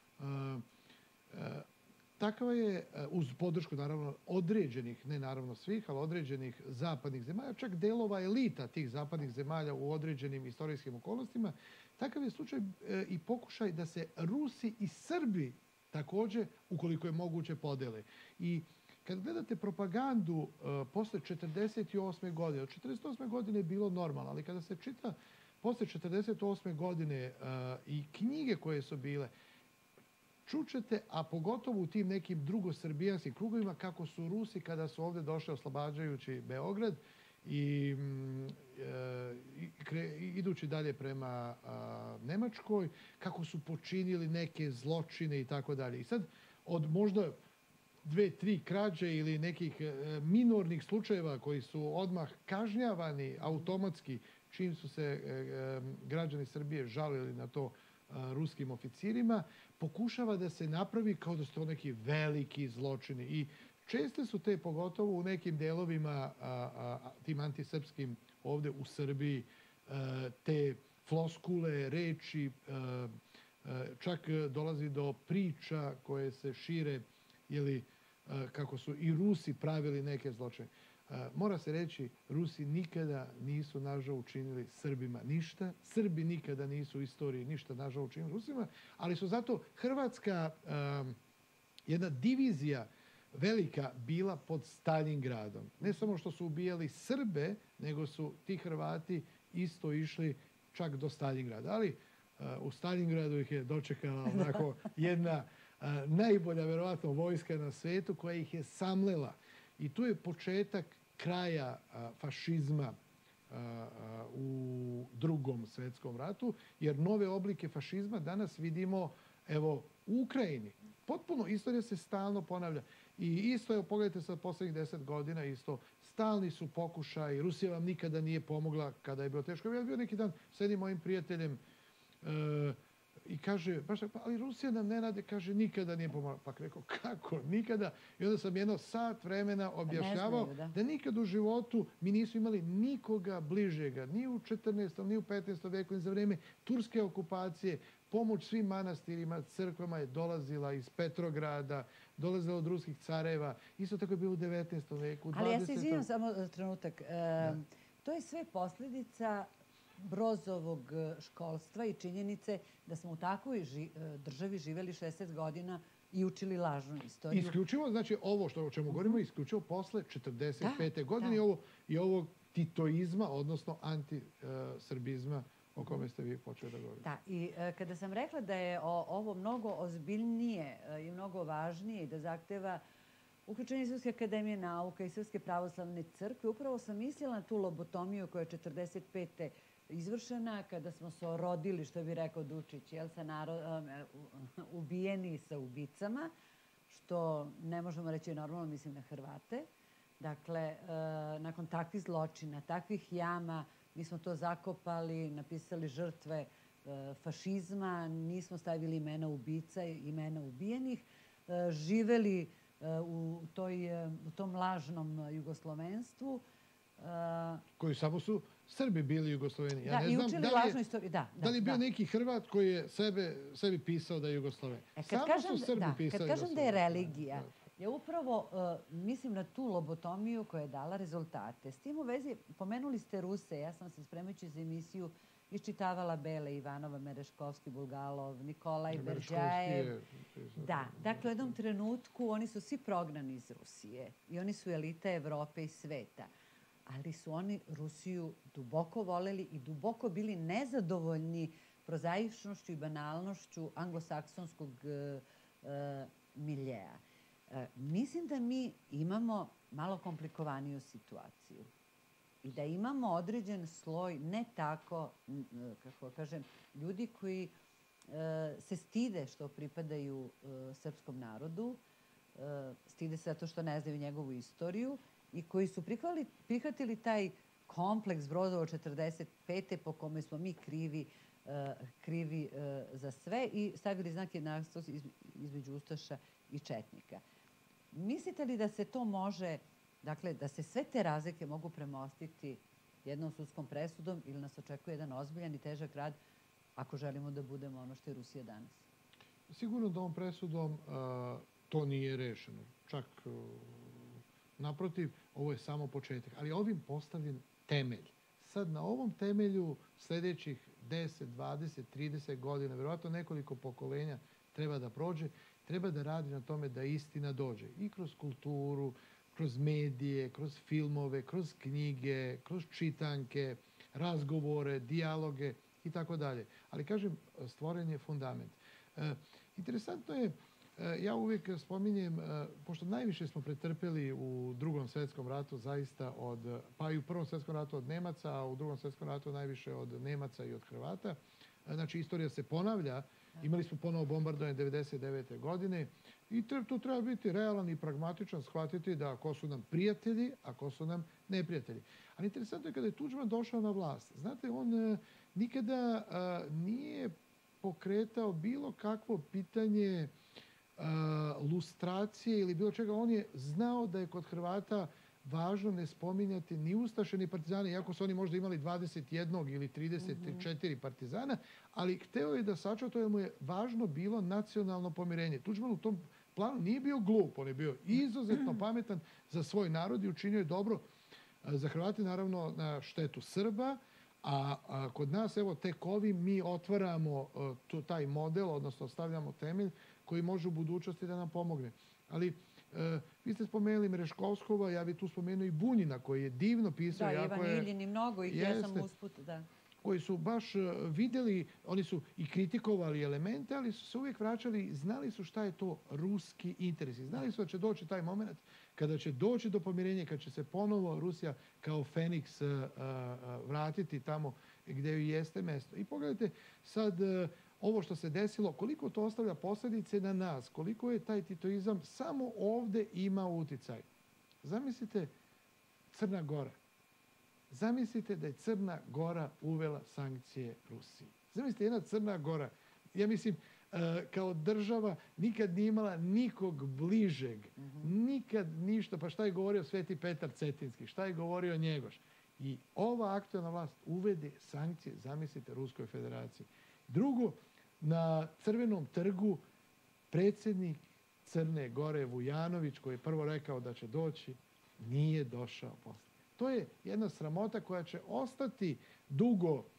Speaker 2: Takva je, uz podršku naravno određenih, ne naravno svih, ali određenih zapadnih zemalja, čak delova elita tih zapadnih zemalja u određenim istorijskim okolnostima, takav je slučaj i pokušaj da se Rusi i Srbi takođe, ukoliko je moguće, podele. I kad gledate propagandu posle četrdeset osme godine, od četrdeset osme godine je bilo normalno, ali kada se čita posle četrdeset osme godine i knjige koje su bile, čućete, a pogotovo u tim nekim drugosrbijanskim krugovima, kako su Rusi, kada su ovde došli oslobađajući Beograd i idući dalje prema Nemačkoj, kako su počinili neke zločine i tako dalje. I sad, od možda dve, tri krađe ili nekih minornih slučajeva koji su odmah kažnjavani automatski, čim su se građani Srbije žalili na to ruskim oficirima, pokušava da se napravi kao da su to neki veliki zločini. I česte su te, pogotovo u nekim delovima, tim antisrpskim ovde u Srbiji, te floskule, reči, čak dolazi do priča koje se šire, ili kako su i Rusi pravili neke zločine. Mora se reći, Rusi nikada nisu, nažal, učinili Srbima ništa. Srbi nikada nisu u istoriji ništa, nažal, učinili Rusima, ali su zato Hrvatska, jedna divizija velika, bila pod Stalingradom. Ne samo što su ubijali Srbe, nego su ti Hrvati isto išli čak do Stalingrada. Ali u Stalingradu ih je dočekala onako jedna najbolja, verovatno, vojska na svetu koja ih je samlela. I tu je početak kraja fašizma u Drugom svetskom ratu, jer nove oblike fašizma danas vidimo, evo, u Ukrajini. Potpuno, istorija se stalno ponavlja. I isto, evo, pogledajte sad poslednjih deset godina, isto, stalni su pokušaj, Rusija vam nikada nije pomogla kada je bilo teško. Ja bio neki dan s jednim mojim prijateljem i kaže, baš tako, ali Rusija nam ne rade, kaže, nikada nije pomogla. Pa rekao, kako, nikada? I onda sam jedno sat vremena objašnjavao da nikad u životu mi nisu imali nikoga bližega, ni u četrnaestom, ni u petnaestom veku, ni za vreme turske okupacije. Pomoć svim manastirima, crkvama je dolazila iz Petrograda, dolazila od ruskih careva. Isto tako je bilo u devetnaestom veku.
Speaker 1: Ali ja se izvinjam samo trenutak. To je sve posljedica Brozovog školstva i činjenice da smo u takvoj državi živeli šezdeset godina i učili lažnu istoriju.
Speaker 2: Isključivo, znači, ovo što o čemu govorimo, isključivo posle četrdeset pete godine i ovog titoizma, odnosno antisrbizma o kome ste vi počeli da govorite.
Speaker 1: Da, i kada sam rekla da je ovo mnogo ozbiljnije i mnogo važnije i da zahteva uključenje Srpske akademije nauka i Srpske pravoslavne crkve, upravo sam mislila na tu lobotomiju koja je četrdeset pete izvršena, kada smo se orodili, što bi rekao Dučić, ubijeni sa ubicama, što ne možemo reći normalno, mislim na Hrvate. Dakle, nakon takvih zločina, takvih jama, mi smo to zakopali, napisali žrtve fašizma, nismo stavili imena ubica i imena ubijenih, živeli u tom lažnom jugoslovenstvu,
Speaker 2: Koji samo su Srbi bili Jugosloveni.
Speaker 1: Ja ne znam da li je, istoriju. Da, da,
Speaker 2: da li je bio
Speaker 1: da.
Speaker 2: neki Hrvat koji je sebe, sebi pisao da je Jugosloven.
Speaker 1: E,
Speaker 2: samo
Speaker 1: kažem,
Speaker 2: su Srbi
Speaker 1: da,
Speaker 2: pisali.
Speaker 1: Kad kažem da je religija, ja upravo uh, mislim na tu lobotomiju koja je dala rezultate. S tim u vezi, pomenuli ste Ruse, ja sam se spremajući za emisiju iščitavala Bele, Ivanova, Mereškovski, Bulgalov, Nikolaj Berdjajev. Da, dakle u jednom trenutku oni su svi prognani iz Rusije i oni su elita Evrope i sveta. Ali su oni Rusiju duboko voleli i duboko bili nezadovoljni prozaičnošću i banalnošću anglosaksonskog uh, uh, miljeja. Uh, mislim da mi imamo malo komplikovaniju situaciju i da imamo određen sloj, ne tako, kako kažem, ljudi koji uh, se stide što pripadaju uh, srpskom narodu, uh, stide se zato što ne znaju njegovu istoriju, i koji su prihvatili, prihvatili taj kompleks Brodovo četrdeset pete po kome smo mi krivi, uh, krivi uh, za sve i stavili znak jednakosti iz, između Ustaša i Četnika. Mislite li da se to može, dakle, da se sve te razlike mogu premostiti jednom sudskom presudom ili nas očekuje jedan ozbiljan i težak rad ako želimo da budemo ono što je Rusija danas?
Speaker 2: Sigurno da ovom presudom uh, to nije rešeno. Čak uh, naprotiv, ovo je samo početak. Ali ovim postavljen temelj. Sad na ovom temelju sljedećih deset, dvadeset, trideset godina, vjerojatno nekoliko pokolenja treba da prođe, treba da radi na tome da istina dođe. I kroz kulturu, kroz medije, kroz filmove, kroz knjige, kroz čitanke, razgovore, dijaloge i tako dalje. Ali kažem, stvoren je fundament. E, interesantno je, ja uvijek spominjem, pošto najviše smo pretrpeli u drugom svjetskom ratu, zaista od, pa i u prvom svjetskom ratu od Nemaca, a u drugom svjetskom ratu najviše od Nemaca i od Hrvata. Znači, istorija se ponavlja. Imali smo ponovo bombardovanje devedeset devete godine i tu treba biti realan i pragmatičan, shvatiti da ko su nam prijatelji, a ko su nam neprijatelji. Ali interesantno je kada je Tudžman došao na vlast. Znate, on nikada nije pokretao bilo kakvo pitanje lustracije ili bilo čega. On je znao da je kod Hrvata važno ne spominjati ni ustaše ni partizane, iako su oni možda imali dvadeset jedan ili trideset četiri partizana, ali hteo je da sačuva to jer mu je važno bilo nacionalno pomirenje. Tudžman u tom planu nije bio glup, on je bio izuzetno pametan za svoj narod i učinio je dobro za Hrvate, naravno na štetu Srba, a, a kod nas, evo, tek ovim mi otvaramo uh, tu, taj model, odnosno stavljamo temelj koji može u budućnosti da nam pomogne. Ali Uh, vi ste spomenuli Mereškovskova, ja bih tu spomenuo i Bunjina koji je divno pisao.
Speaker 1: Da,
Speaker 2: jako
Speaker 1: Ivan
Speaker 2: je,
Speaker 1: Iljin i mnogo ih, ja sam usput, da.
Speaker 2: Koji su baš uh, vidjeli, oni su i kritikovali elemente, ali su se uvijek vraćali, znali su šta je to ruski interes. Znali su da će doći taj moment kada će doći do pomirenja, kada će se ponovo Rusija kao Feniks uh, uh, vratiti tamo gdje joj jeste mesto. I pogledajte sad uh, ovo što se desilo, koliko to ostavlja posljedice na nas, koliko je taj titoizam samo ovdje ima uticaj. Zamislite Crna Gora. Zamislite da je Crna Gora uvela sankcije Rusiji. Zamislite jedna Crna Gora, ja mislim, kao država nikad nije imala nikog bližeg, nikad ništa, pa šta je govorio Sveti Petar Cetinski, šta je govorio Njegoš. I ova aktualna vlast uvede sankcije, zamislite, Ruskoj federaciji. Drugo, na Crvenom trgu predsjednik Crne Gore Vujanović, koji je prvo rekao da će doći, nije došao posle. To je jedna sramota koja će ostati dugo uh,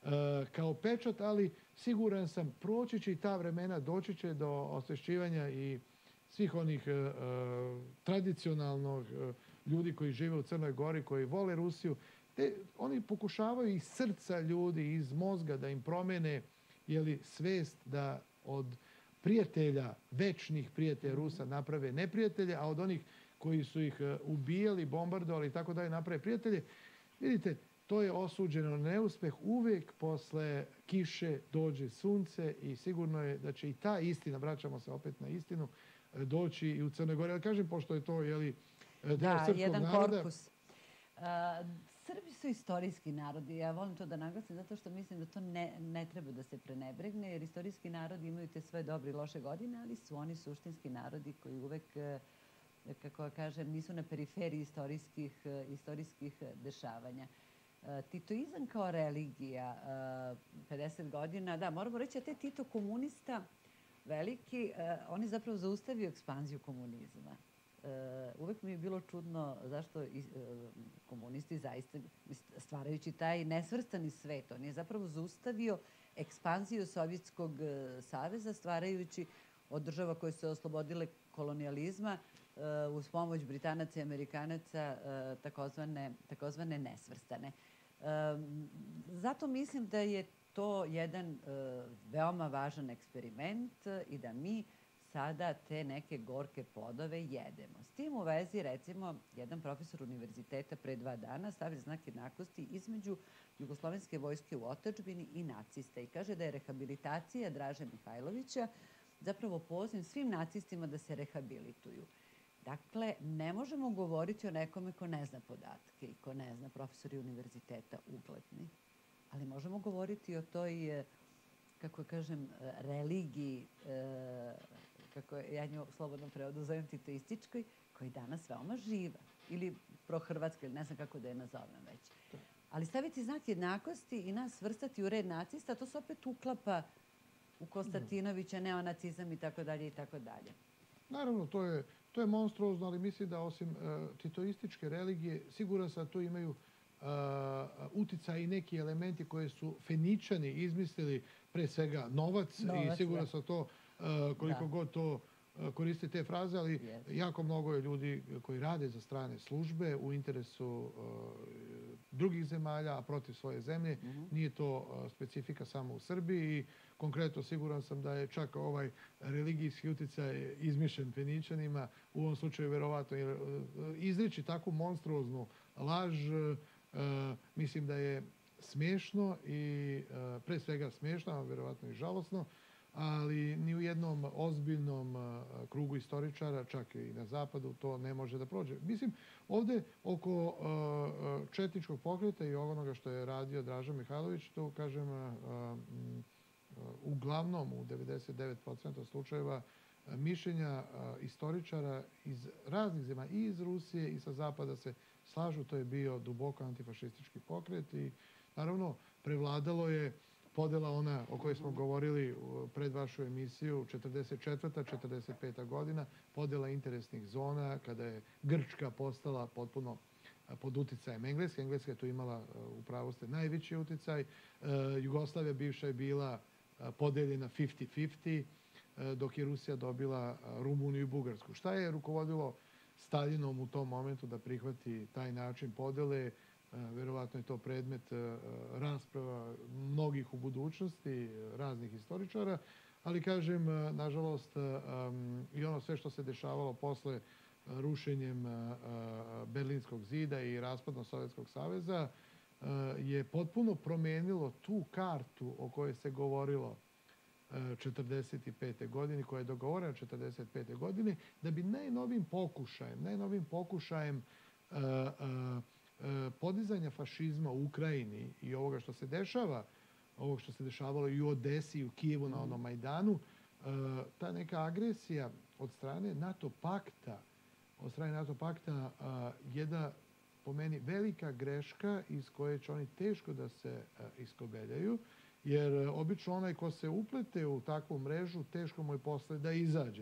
Speaker 2: kao pečat, ali siguran sam, proći će i ta vremena, doći će do osvješćivanja i svih onih uh, tradicionalnog uh, ljudi koji žive u Crnoj Gori, koji vole Rusiju. Te, oni pokušavaju iz srca ljudi, iz mozga da im promene jeli, svest da od prijatelja, večnih prijatelja Rusa naprave neprijatelje, a od onih koji su ih ubijali, bombardovali i tako dalje naprave prijatelje. Vidite, to je osuđeno na neuspeh. Uvijek posle kiše dođe sunce i sigurno je da će i ta istina, vraćamo se opet na istinu, doći i u Crnoj Gori. Ali kažem, pošto je to jeli, deo
Speaker 1: da,
Speaker 2: srpskog
Speaker 1: jedan
Speaker 2: naroda.
Speaker 1: Korpus. Uh, Srbi su istorijski narodi. Ja volim to da naglasim zato što mislim da to ne, ne treba da se prenebregne, jer istorijski narodi imaju te svoje dobre i loše godine, ali su oni suštinski narodi koji uvek uh, kako kažem, nisu na periferiji istorijskih, istorijskih dešavanja. Titoizam kao religija, pedeset godina, da, moramo reći da te Tito komunista veliki, on je zapravo zaustavio ekspanziju komunizma. Uvek mi je bilo čudno zašto komunisti zaista, stvarajući taj nesvrstani svet, on je zapravo zaustavio ekspanziju Sovjetskog saveza, stvarajući od država koje su se oslobodile kolonijalizma uz pomoć Britanaca i Amerikanaca takozvane, takozvane nesvrstane. Zato mislim da je to jedan veoma važan eksperiment i da mi sada te neke gorke plodove jedemo. S tim u vezi, recimo, jedan profesor univerziteta pre dva dana stavlja znak jednakosti između jugoslovenske vojske u otadžbini i nacista i kaže da je rehabilitacija Draže Mihajlovića zapravo poziv svim nacistima da se rehabilituju. Dakle, ne možemo govoriti o nekome ko ne zna podatke i ko ne zna, profesori univerziteta ugledni, ali možemo govoriti o toj, kako kažem, religiji, kako ja nju slobodno prevodu zovem titoističkoj, koja je danas veoma živa. Ili prohrvatska, ili ne znam kako da je nazovem već. Ali staviti znak jednakosti i nas svrstati u red nacista, to se opet uklapa u Konstantinovića, neonacizam i tako dalje i tako dalje.
Speaker 2: Naravno, to je, to je monstruozno, ali mislim da osim uh, titoističke religije, sigurno sa to imaju uh, uticaj i neki elementi koje su Feničani izmislili, pre svega novac, novac i sigurno sa to uh, koliko da. god to uh, koriste te fraze, ali yes. jako mnogo je ljudi koji rade za strane službe u interesu uh, drugih zemalja, a protiv svoje zemlje. Mm-hmm. Nije to uh, specifika samo u Srbiji i konkretno siguran sam da je čak ovaj religijski uticaj izmišljen Feničanima, u ovom slučaju verovatno, jer izreći takvu monstruoznu laž, mislim da je smiješno i pre svega smiješno, a verovatno i žalosno, ali ni u jednom ozbiljnom krugu istoričara, čak i na zapadu, to ne može da prođe. Mislim, ovde oko četničkog pokreta i onoga što je radio Draža Mihajlović, to kažem, uglavnom u devedeset devet posto slučajeva mišljenja istoričara iz raznih zemalja, i iz Rusije i sa zapada se slažu, to je bio duboko antifašistički pokret i naravno prevladalo je podela ona o kojoj smo govorili pred vašu emisiju, četrdeset četvrta četrdeset peta godina, podela interesnih zona, kada je Grčka postala potpuno pod uticajem Engleske. Engleska je tu imala, u pravu ste, najveći uticaj. Jugoslavija bivša je bila podeljena pedeset pedeset, dok je Rusija dobila Rumuniju i Bugarsku. Šta je rukovodilo Staljinom u tom momentu da prihvati taj način podele? Verovatno je to predmet rasprava mnogih u budućnosti, raznih istoričara, ali kažem, nažalost, i ono sve što se dešavalo posle rušenjem Berlinskog zida i raspadom Sovjetskog saveza je potpuno promenilo tu kartu o kojoj se govorilo četrdeset pete godine, koja je dogovorena četrdeset pete godine, da bi najnovim pokušajem, najnovim pokušajem uh, uh, podizanja fašizma u Ukrajini i ovoga što se dešava, ovog što se dešavalo i u Odesi i u Kijevu na onom Majdanu, uh, ta neka agresija od strane NATO pakta, od strane NATO pakta uh, jedna, po meni, velika greška iz koje će oni teško da se uh, iskobeljaju, jer obično onaj ko se uplete u takvu mrežu, teško mu je posle da izađe.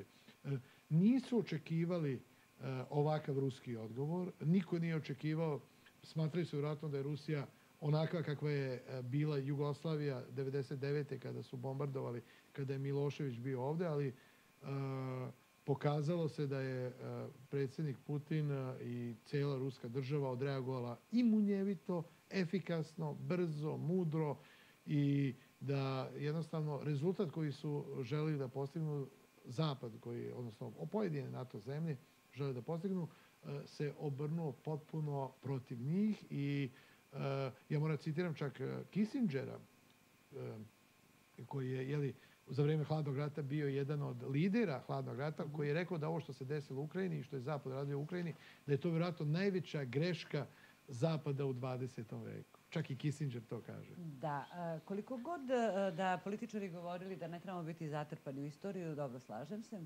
Speaker 2: Nisu očekivali ovakav ruski odgovor, niko nije očekivao, smatraju se vjerojatno da je Rusija onakva kakva je bila Jugoslavija devedeset devete kada su bombardovali, kada je Milošević bio ovde, ali uh, pokazalo se da je uh, predsjednik Putin i cijela ruska država odreagovala i munjevito, efikasno, brzo, mudro, i da jednostavno rezultat koji su želeli da postignu Zapad, koji, odnosno pojedine NATO zemlje žele da postignu, se obrnuo potpuno protiv njih i uh, ja moram citiram čak Kissingera, uh, koji je, jeli, za vrijeme Hladnog rata bio jedan od lidera Hladnog rata, koji je rekao da ovo što se desilo u Ukrajini i što je Zapad radio u Ukrajini, da je to vjerojatno najveća greška Zapada u dvadesetom veku. Čak i Kissinger to kaže.
Speaker 1: Da, koliko god da političari govorili da ne trebamo biti zatrpani u istoriju, dobro, slažem se,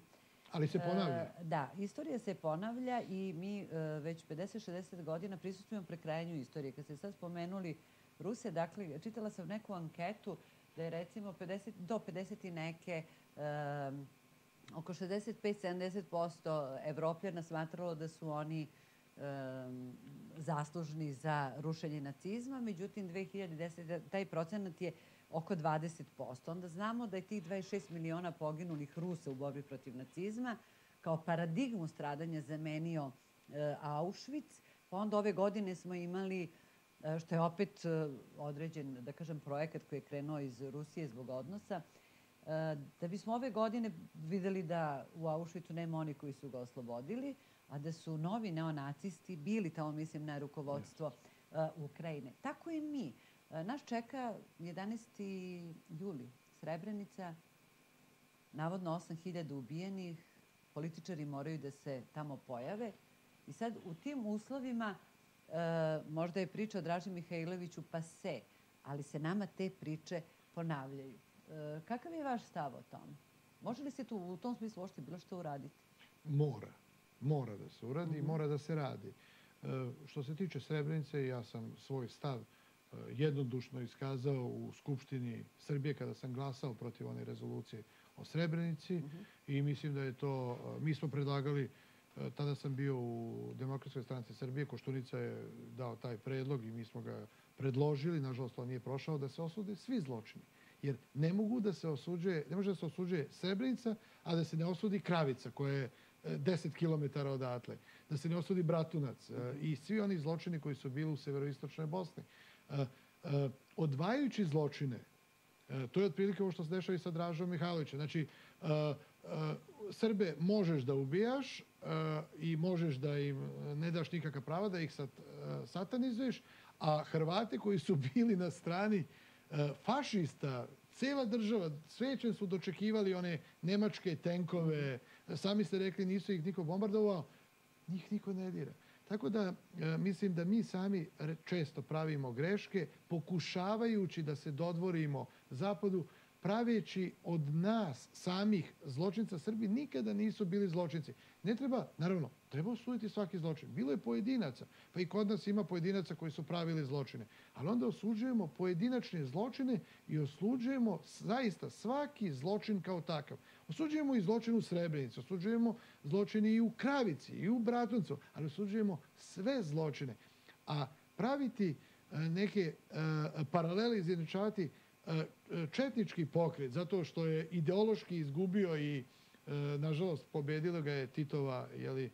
Speaker 2: Ali se ponavlja.
Speaker 1: E, da, istorija se ponavlja i mi e, već pedeset šezdeset godina prisustujemo prekrajanju istorije. Kad ste sad spomenuli Ruse, dakle, čitala sam neku anketu da je recimo pedeset, do pedeset i neke e, oko šezdeset pet do sedamdeset posto Evropljana smatralo da su oni um, zaslužni za rušenje nacizma, međutim dve hiljade desete. taj procenat je oko dvadeset posto. Onda znamo da je tih dvadeset šest miliona poginulih Rusa u borbi protiv nacizma kao paradigmu stradanja zamenio uh, Auschwitz, pa onda ove godine smo imali, uh, što je opet uh, određen, da kažem, projekat koji je krenuo iz Rusije zbog odnosa, da bismo ove godine videli da u Auschwitzu nema oni koji su ga oslobodili, a da su novi neonacisti bili tamo, mislim, na rukovodstvo uh, Ukrajine. Tako i mi. Uh, nas čeka jedanaesti juli, Srebrenica, navodno osam hiljada ubijenih, političari moraju da se tamo pojave. I sad u tim uslovima uh, možda je priča o Draži Mihajloviću pase, ali se nama te priče ponavljaju. Kakav je vaš stav o tom? Može li se tu u tom smislu uopšte bilo što uraditi?
Speaker 2: Mora. Mora da se uradi i mora da se radi. Što se tiče Srebrenice, ja sam svoj stav jednodušno iskazao u Skupštini Srbije kada sam glasao protiv one rezolucije o Srebrenici i mislim da je to, mi smo predlagali, tada sam bio u Demokratskoj stranci Srbije, Koštunica je dao taj predlog i mi smo ga predložili, nažalost on nije prošao, da se osude svi zločini. Jer ne mogu da se osuđuje, ne može da se osuđuje Srebrenica, a da se ne osudi Kravica, koja je deset kilometara odatle, da se ne osudi Bratunac i svi oni zločini koji su bili u severoistočnoj Bosni. Odvajajući zločine, to je otprilike ovo što se dešava i sa Dražom Mihajlovićem. Znači, Srbe možeš da ubijaš i možeš da im ne daš nikakva prava, da ih satanizuješ, a Hrvate koji su bili na strani fašista, cela država, svećem su dočekivali one nemačke tenkove, sami ste rekli nisu ih niko bombardovao, njih niko ne dira. Tako da mislim da mi sami često pravimo greške, pokušavajući da se dodvorimo Zapadu, praveći od nas samih zločinca. Srbi nikada nisu bili zločinci. Ne treba, naravno, treba osuditi svaki zločin. Bilo je pojedinaca, pa i kod nas ima pojedinaca koji su pravili zločine. Ali onda osuđujemo pojedinačne zločine i osuđujemo zaista svaki zločin kao takav. Osuđujemo i zločin u Srebrenici, osuđujemo zločine i u Kravici, i u Bratuncu, ali osuđujemo sve zločine. A praviti neke paralele, izjednačavati četnički pokret, zato što je ideološki izgubio i, nažalost, pobedila ga je Titova jeli,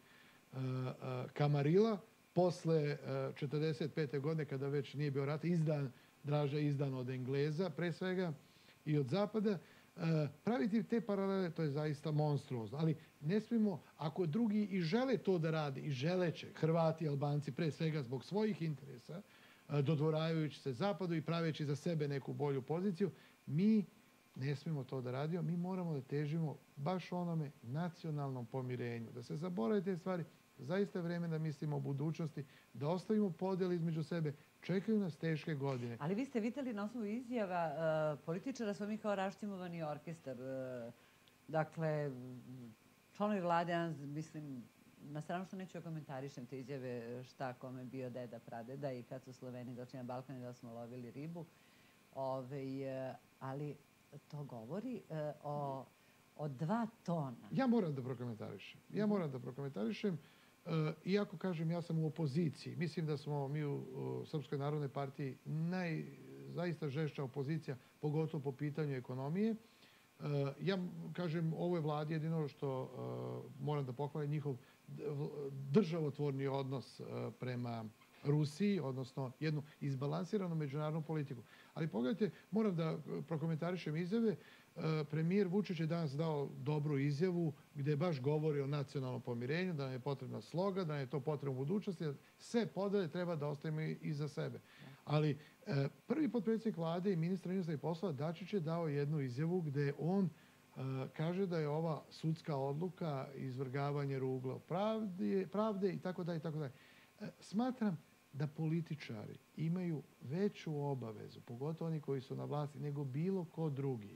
Speaker 2: kamarila, posle četrdeset pete godine, kada već nije bio rat, izdan, Draža izdan od Engleza, pre svega, i od Zapada, praviti te paralele, to je zaista monstruozno. Ali ne smijemo, ako drugi i žele to da radi, i želeće, Hrvati, Albanci, pre svega zbog svojih interesa, dodvoravajući se Zapadu i praveći za sebe neku bolju poziciju, mi ne smijemo to da radimo. Mi moramo da težimo baš onome nacionalnom pomirenju, da se zaborave te stvari. Zaista je vreme da mislimo o budućnosti, da ostavimo podjel između sebe. Čekaju nas teške godine.
Speaker 1: Ali vi ste vidjeli na osnovu izjava uh, političara smo mi kao raštimovani orkestar. Uh, dakle, članovi vlade, ja mislim, na stranu što neću komentarišem te izjave šta kome bio deda, pradeda i kad su Sloveni došli na Balkan i da smo lovili ribu. Ove, ali to govori uh, o, o dva tona.
Speaker 2: Ja moram da prokomentarišem. Ja moram da prokomentarišem. Uh, iako, kažem, ja sam u opoziciji. Mislim da smo mi u, u Srpskoj narodnoj partiji naj, zaista žešća opozicija, pogotovo po pitanju ekonomije. Uh, ja, kažem, ovoj vladi jedino što uh, moram da pohvalim njihov državotvorni odnos uh, prema Rusiji, odnosno jednu izbalansiranu međunarodnu politiku. Ali pogledajte, moram da prokomentarišem izjave. Premijer Vučić je danas dao dobru izjavu gdje baš govori o nacionalnom pomirenju, da nam je potrebna sloga, da nam je to potrebno u budućnosti. Sve podele treba da ostavimo iza sebe. Ali prvi potpredsjednik vlade i ministar inostranih poslova Dačić je dao jednu izjavu gdje on kaže da je ova sudska odluka izvrgavanje rugla pravde, pravde i tako dalje i tako dalje. Smatram da političari imaju veću obavezu, pogotovo oni koji su na vlasti, nego bilo ko drugi,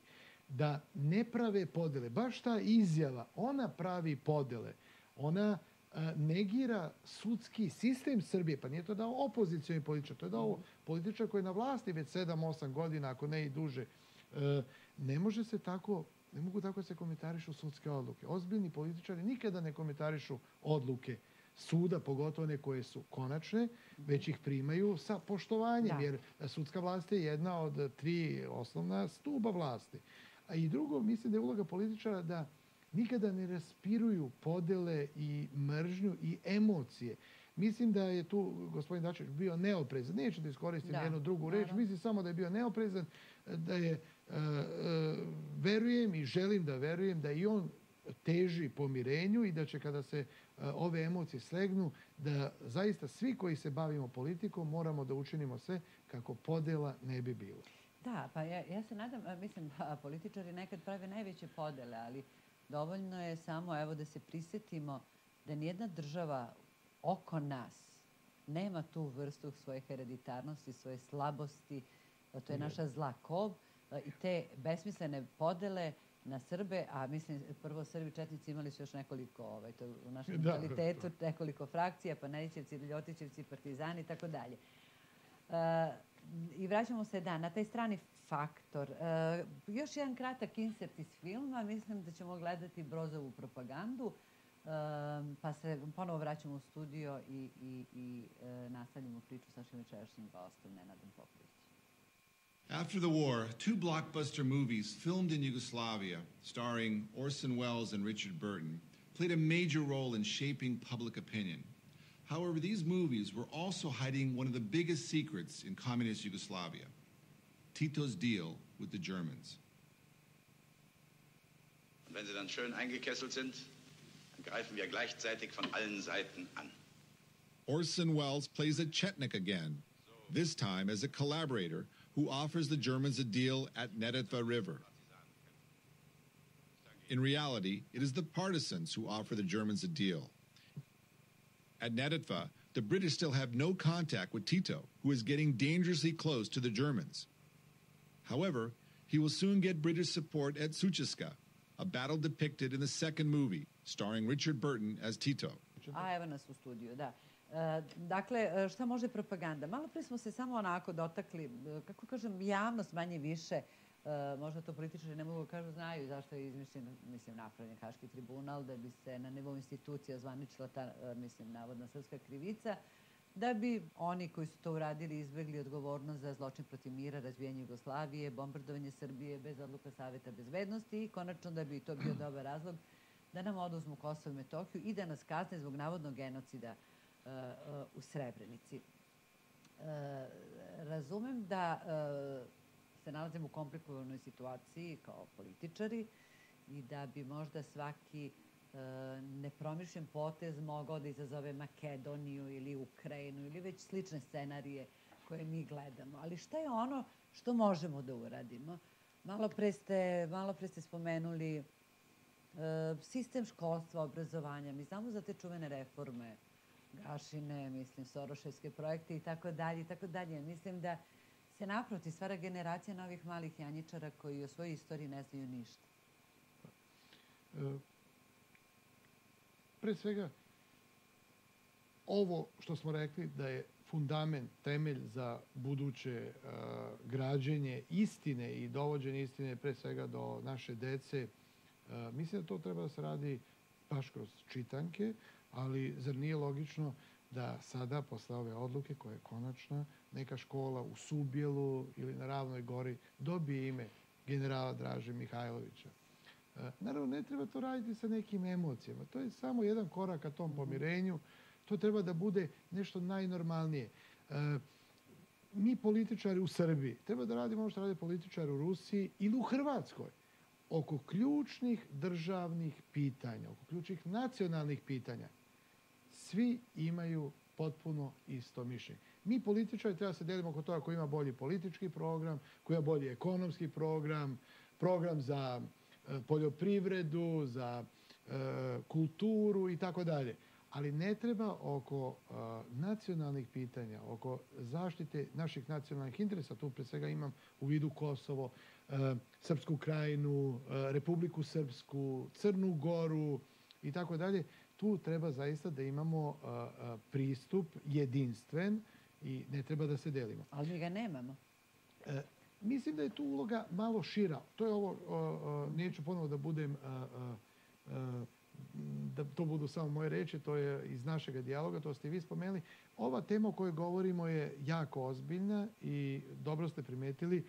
Speaker 2: da ne prave podele. Baš ta izjava, ona pravi podele. Ona a, negira sudski sistem Srbije. Pa nije to dao opozicioni političar, to je dao političar koji je na vlasti već sedam osam godina, ako ne i duže. E, ne može se tako, ne mogu tako se komentarišu sudske odluke. Ozbiljni političari nikada ne komentarišu odluke suda, pogotovo one koje su konačne, već ih primaju sa poštovanjem, da. Jer sudska vlast je jedna od tri osnovna stuba vlasti. A i drugo, mislim da je uloga političara da nikada ne raspiruju podele i mržnju i emocije. Mislim da je tu gospodin Dačić bio neoprezan. Neću da iskoristim da, jednu drugu reč. Mislim samo da je bio neoprezan, da je, uh, uh, verujem i želim da verujem da i on teži pomirenju i da će kada se uh, ove emocije slegnu, da zaista svi koji se bavimo politikom moramo da učinimo sve kako podela ne bi bilo.
Speaker 1: Da, pa ja, ja se nadam, mislim, da političari nekad prave najveće podele, ali dovoljno je samo, evo, da se prisjetimo da nijedna država oko nas nema tu vrstu svoje hereditarnosti, svoje slabosti, to je naša zla kov i te besmislene podele na Srbe, a mislim, prvo Srbi četnici imali su još nekoliko, ovaj, to u našem mentalitetu, nekoliko frakcija, pa Nedićevci, Ljotićevci, partizani i tako dalje. I vraćamo se, da, na taj strani faktor. E, još jedan kratak insert iz filma, mislim da ćemo gledati Brozovu propagandu, e, pa se ponovo vraćamo u studio i, i, i e, nastavljamo priču sa našim večerašnjim gostom, Nenadom Popovićem.
Speaker 5: After the war, two blockbuster movies filmed in Yugoslavia, starring Orson Welles and Richard Burton, played a major role in shaping public opinion. However, these movies were also hiding one of the biggest secrets in communist Yugoslavia, Tito's deal with the Germans.
Speaker 11: Und wenn sie dann schön eingekesselt sind, dann greifen wir gleichzeitig von allen Seiten an.
Speaker 5: Orson Welles plays a Chetnik again, this time as a collaborator who offers the Germans a deal at Neretva River. In reality, it is the partisans who offer the Germans a deal. At Neretva, the British still have no contact with Tito, who is getting dangerously close to the Germans. However, he will soon get British support at Sučiska, a battle depicted in the second movie, starring Richard Burton as Tito.
Speaker 1: A evo nas u studiju, da. E, dakle, šta može propaganda? Malo prije smo se samo onako dotakli, kako kažem, javnost manje više, e, možda to političari ne mogu kažu, znaju zašto je izmišljen, mislim, napravljen Haški tribunal, da bi se na nivou institucija zvaničila ta, mislim, navodna srpska krivica, da bi oni koji su to uradili izbegli odgovornost za zločin protiv mira, razbijanje Jugoslavije, bombardovanje Srbije bez odluka Saveta bezbednosti i konačno da bi to bio dobar razlog da nam oduzmu Kosovo i Metohiju i da nas kazne zbog navodnog genocida uh, uh, u Srebrenici. Uh, razumem da uh, se nalazimo u komplikovanoj situaciji kao političari i da bi možda svaki nepromišljen potez mogao da izazove Makedoniju ili Ukrajinu ili već slične scenarije koje mi gledamo. Ali šta je ono što možemo da uradimo? Malo pre ste, malo pre ste spomenuli e, sistem školstva, obrazovanja. Mi znamo za te čuvene reforme, Gašine, mislim, Soroševske projekte i tako dalje i tako dalje. Mislim da se naproti stvara generacija novih malih janjičara koji o svojoj istoriji ne znaju ništa.
Speaker 2: E Pre svega, ovo što smo rekli da je fundament, temelj za buduće uh, građenje istine i dovođenje istine pre svega do naše dece, uh, mislim da to treba da se radi baš kroz čitanke, ali zar nije logično da sada, posle ove odluke koja je konačna, neka škola u Subjelu ili na Ravnoj gori dobije ime generala Draže Mihajlovića. Naravno, ne treba to raditi sa nekim emocijama. To je samo jedan korak ka tom pomirenju. To treba da bude nešto najnormalnije. Mi političari u Srbiji treba da radimo ono što rade političari u Rusiji ili u Hrvatskoj oko ključnih državnih pitanja, oko ključnih nacionalnih pitanja. Svi imaju potpuno isto mišljenje. Mi političari treba se delimo oko toga ko ima bolji politički program, ko ima bolji ekonomski program, program za poljoprivredu, za e, kulturu i tako dalje. ali ne treba oko nacionalnih pitanja, oko zaštite naših nacionalnih interesa, tu pre svega imam u vidu Kosovo, Srpsku krajinu, Republiku Srpsku, Crnu Goru i tako dalje. Tu treba zaista da imamo pristup jedinstven i ne treba da se delimo.
Speaker 1: Ali mi ga nemamo.
Speaker 2: Mislim da je tu uloga malo šira. To je ovo, neću ponovo da budem, da to budu samo moje reči, to je iz našeg dijaloga, to ste i vi spomenuli. Ova tema o kojoj govorimo je jako ozbiljna i dobro ste primetili,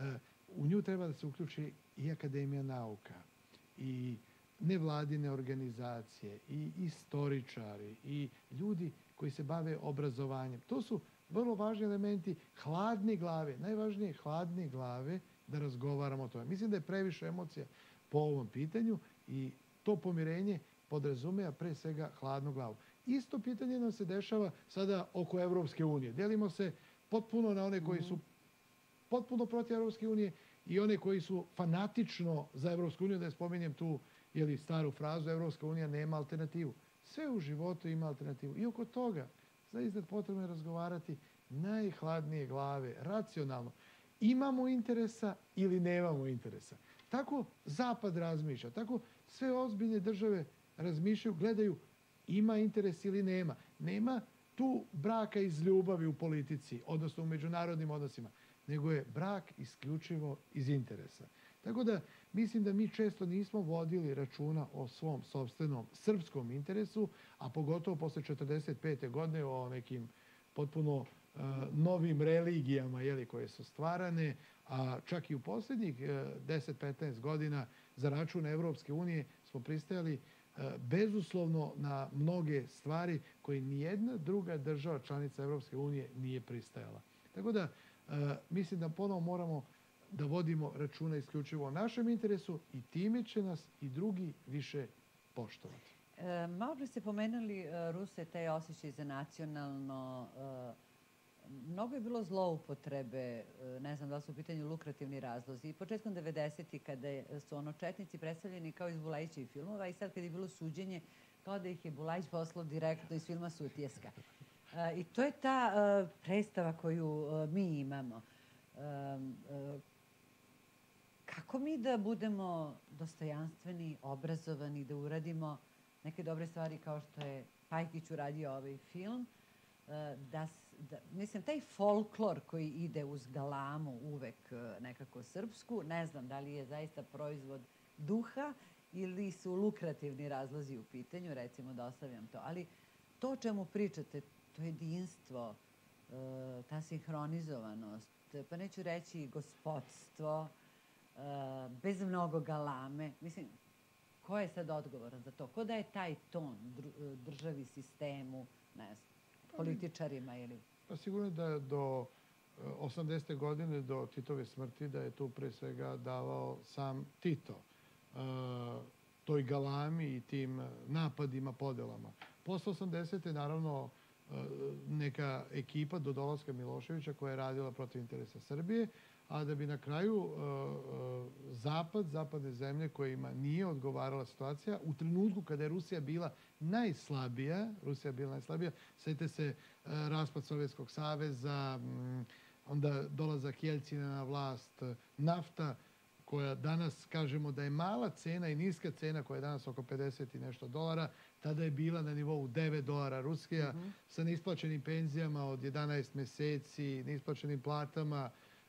Speaker 2: u nju treba da se uključi i Akademija nauka, i nevladine organizacije, i istoričari, i ljudi koji se bave obrazovanjem. To su vrlo važni elementi, hladne glave, najvažnije je hladne glave da razgovaramo o tome. Mislim da je previše emocija po ovom pitanju i to pomirenje podrazumeva pre svega hladnu glavu. Isto pitanje nam se dešava sada oko Evropske unije. Delimo se potpuno na one koji su potpuno protiv Evropske unije i one koji su fanatično za Evropsku uniju, da je spominjem tu ili staru frazu, Evropska unija nema alternativu. Sve u životu ima alternativu. I oko toga zaista potrebno je razgovarati najhladnije glave, racionalno. Imamo interesa ili nemamo interesa. Tako Zapad razmišlja, tako sve ozbiljne države razmišljaju, gledaju ima interes ili nema. Nema tu braka iz ljubavi u politici, odnosno u međunarodnim odnosima, nego je brak isključivo iz interesa. Tako da mislim da mi često nismo vodili računa o svom sopstvenom srpskom interesu, a pogotovo posle četrdeset pete godine o nekim potpuno novim religijama koje su stvarane, a čak i u posljednjih deset do petnaest godina za račun Evropske unije smo pristajali bezuslovno na mnoge stvari koje nijedna druga država članica Evropske unije nije pristajala. Tako da mislim da ponovo moramo da vodimo računa isključivo o našem interesu i time će nas i drugi više poštovati.
Speaker 1: Malo pre ste pomenuli Ruse, taj osjećaj za nacionalno. Mnogo je bilo zloupotrebe, ne znam da li su u pitanju lukrativni razlozi. I početkom devedesetih kada su ono četnici predstavljeni kao iz Bulajićevih filmova i sad kad je bilo suđenje, kao da ih je Bulajić poslao direktno iz filma Sutjeska. I to je ta predstava koju mi imamo. Kako mi da budemo dostojanstveni, obrazovani, da uradimo neke dobre stvari kao što je Pajkić uradio ovaj film, da, da, mislim, taj folklor koji ide uz galamu uvek nekako srpsku, ne znam da li je zaista proizvod duha ili su lukrativni razlozi u pitanju, recimo da ostavljam to, ali to o čemu pričate, to jedinstvo, ta sinhronizovanost, pa neću reći gospodstvo, bez mnogo galame, mislim, ko je sad odgovoran za to? Ko da je taj ton državi, sistemu, ne znam, političarima ili...
Speaker 2: Pa sigurno da do osamdesete godine, do Titove smrti, da je tu pre svega davao sam Tito toj galami i tim napadima, podelama. Posle osamdesete naravno neka ekipa do dolaska Miloševića koja je radila protiv interesa Srbije, a da bi na kraju Zapad, zapadne zemlje kojima nije odgovarala situacija, u trenutku kada je Rusija bila najslabija, Rusija bila najslabija, sjetite se raspad Sovjetskog saveza, onda dolazak Jeljcina na vlast, nafta koja danas kažemo da je mala cena i niska cena koja je danas oko pedeset i nešto dolara, tada je bila na nivou devet dolara Ruskija, sa neisplaćenim penzijama od jedanaest meseci, neisplaćenim platama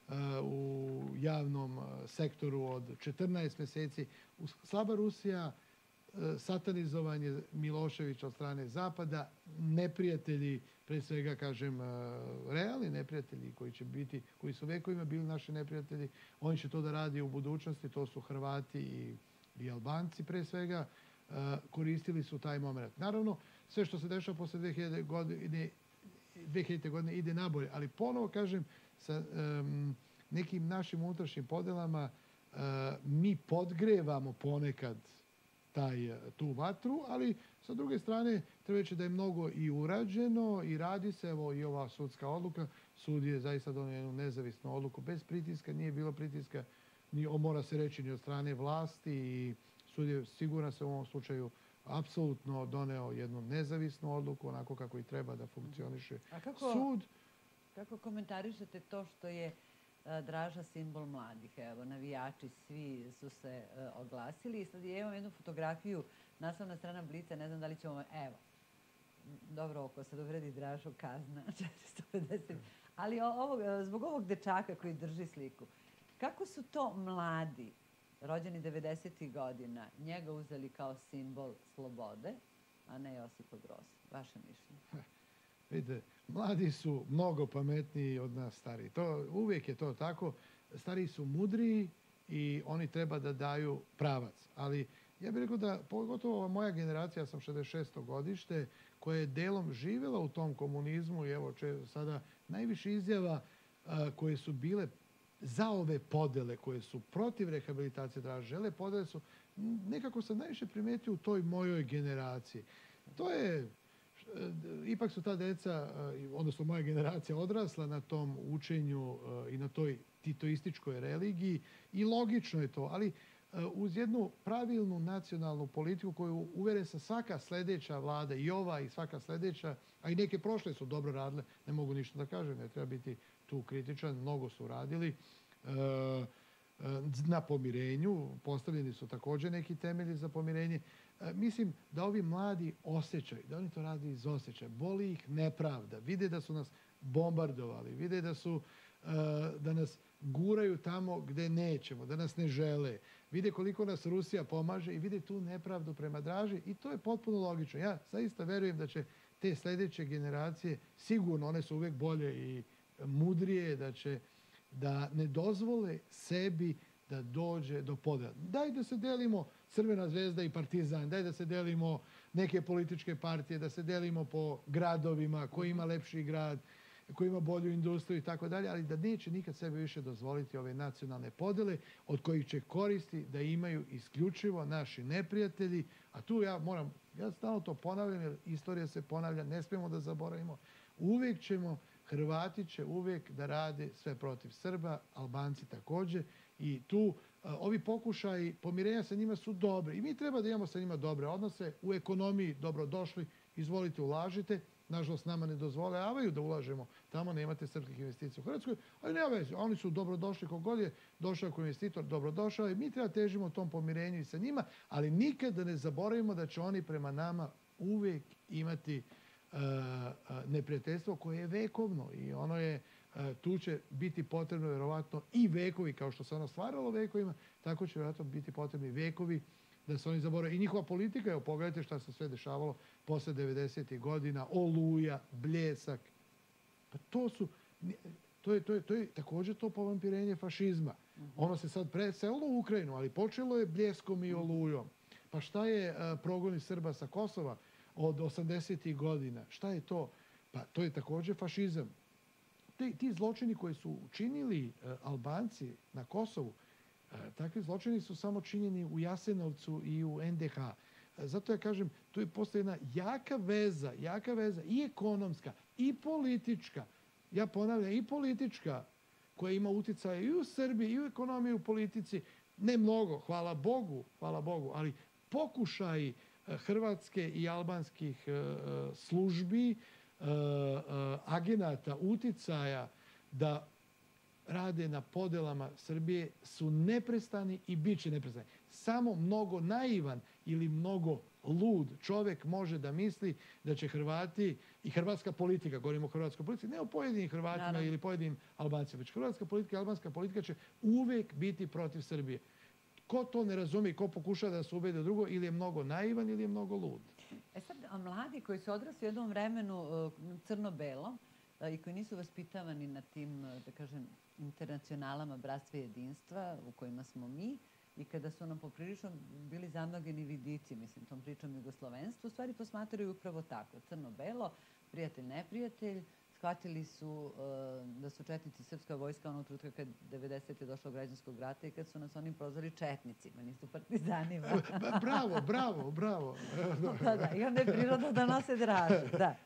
Speaker 2: u javnom sektoru od četrnaest meseci. Slaba Rusija, satanizovanje Miloševića od strane Zapada, neprijatelji, pre svega kažem realni neprijatelji koji će biti, koji su vekovima bili naši neprijatelji, oni će to da radi u budućnosti, to su Hrvati i, i Albanci pre svega, koristili su taj moment. Naravno, sve što se dešava posle dve hiljadite. godine, dve hiljadite. godine ide nabolje, ali ponovo kažem, sa um, nekim našim unutrašnjim podelama uh, mi podgrevamo ponekad taj, tu vatru, ali sa druge strane treba reći da je mnogo i urađeno i radi se, evo i ova sudska odluka, sud je zaista donio jednu nezavisnu odluku bez pritiska, nije bilo pritiska, ni, mora se reći, ni od strane vlasti i Sud je, siguran sam, u ovom slučaju apsolutno doneo jednu nezavisnu odluku, onako kako i treba da funkcioniše sud.
Speaker 1: Kako komentarišete to što je Draža simbol mladih? Evo, navijači svi su se oglasili i sad imam jednu fotografiju, naslovna strana Blica, ne znam da li ćemo, evo, dobro, ako se dovredi Dražo, kazna četiristo pedeset, ali ovog, zbog ovog dečaka koji drži sliku, kako su to mladi, rođeni devedesetih godina, njega uzeli kao simbol slobode, a ne Josipa Broza? Vaše mišljenje?
Speaker 2: Vidite, mladi su mnogo pametniji od nas stariji. To, uvijek je to tako. Stariji su mudriji i oni treba da daju pravac. Ali ja bih rekao da, pogotovo moja generacija, ja sam šezdeset šesto godište, koja je delom živjela u tom komunizmu i evo če, sada najviše izjava a, koje su bile za ove podele, koje su protiv rehabilitacije Draže, žele podele, su nekako sam najviše primetio u toj mojoj generaciji. To je, ipak su ta deca, odnosno moja generacija, odrasla na tom učenju i na toj titoističkoj religiji i logično je to, ali uz jednu pravilnu nacionalnu politiku koju uvere se svaka sljedeća vlada, i ova i svaka sljedeća, a i neke prošle su dobro radile, ne mogu ništa da kažem, ne treba biti tu kritičan, mnogo su radili na pomirenju, postavljeni su također neki temelji za pomirenje. Mislim da ovi mladi osjećaju, da oni to radi iz osjećaja, boli ih nepravda, vide da su nas bombardovali, vide da su da nas guraju tamo gde nećemo, da nas ne žele, vide koliko nas Rusija pomaže i vide tu nepravdu prema Draži i to je potpuno logično. Ja zaista verujem da će te sljedeće generacije, sigurno one su uvijek bolje i mudrije, da će da ne dozvole sebi da dođe do podela. Daj da se delimo Crvena zvezda i Partizan, daj da se delimo neke političke partije, da se delimo po gradovima, ko ima lepši grad, ko ima bolju industriju i tako dalje, ali da neće nikad sebi više dozvoliti ove nacionalne podele od kojih će koristi da imaju isključivo naši neprijatelji. A tu ja moram, ja stalno to ponavljam jer istorija se ponavlja, ne smijemo da zaboravimo. Uvijek ćemo, Hrvati će uvijek da rade sve protiv Srba, Albanci također i tu a, ovi pokušaji pomirenja sa njima su dobri i mi treba da imamo sa njima dobre odnose. U ekonomiji dobrodošli, izvolite, ulažite. Nažalost, nama ne dozvoljavaju da ulažemo. Tamo nemate srpskih investicija u Hrvatskoj, ali nema veze. Oni su dobrodošli, kogod je došao kao investitor, dobrodošao i mi treba težimo tom pomirenju i sa njima, ali nikad da ne zaboravimo da će oni prema nama uvijek imati uh, uh, neprijateljstvo koje je vekovno i ono je, uh, tu će biti potrebno vjerovatno i vekovi, kao što se ono stvaralo vekovima, tako će vjerovatno biti potrebni vekovi da se oni zaborave. I njihova politika, evo pogledajte šta se sve dešavalo posle devedesetih godina, Oluja, Bljesak. Pa to su, to je, to je, to je također to povampirenje fašizma. Ono se sad preselilo u Ukrajinu, ali počelo je Bljeskom i Olujom. Pa šta je uh, progoni Srba sa Kosova od osamdesetih godina? Šta je to? Pa to je također fašizam. Ti, ti zločini koji su učinili uh, Albanci na Kosovu, takvi zločini su samo činjeni u Jasenovcu i u en de ha. Zato ja kažem, tu je postoji jedna jaka veza, jaka veza i ekonomska, i politička, ja ponavljam, i politička, koja ima utjecaja i u Srbiji, i u ekonomiji, i u politici. Ne mnogo, hvala Bogu, hvala Bogu, ali pokušaj hrvatske i albanskih službi, agenata, utjecaja da rade na podelama Srbije su neprestani i bit će neprestani. Samo mnogo naivan ili mnogo lud čovjek može da misli da će Hrvati i hrvatska politika, govorimo o hrvatskoj politici, ne o pojedinim Hrvatima Naravno. ili pojedinim Albancima, već hrvatska politika i albanska politika će uvijek biti protiv Srbije. Ko to ne razumije, ko pokušava da se ubedi drugo, ili je mnogo naivan ili je mnogo lud.
Speaker 1: E sad, a mladi koji su odrasli u jednom vremenu crno-belo i koji nisu vaspitavani na tim, da kažem, internacionalama bratstva i jedinstva u kojima smo mi i kada su nam poprilično bili zamagljeni vidici, mislim, tom pričom jugoslovenstvu, u stvari posmatraju upravo tako. Crno-belo, prijatelj, neprijatelj, shvatili su uh, da su četnici srpska vojska onog trenutka kad devedesete došlo građanskog rata i kad su nas oni prozvali četnicima, nisu partizanima.
Speaker 2: Bravo, bravo, bravo.
Speaker 1: da, da, i onda je prirodno da nose Dražu, da.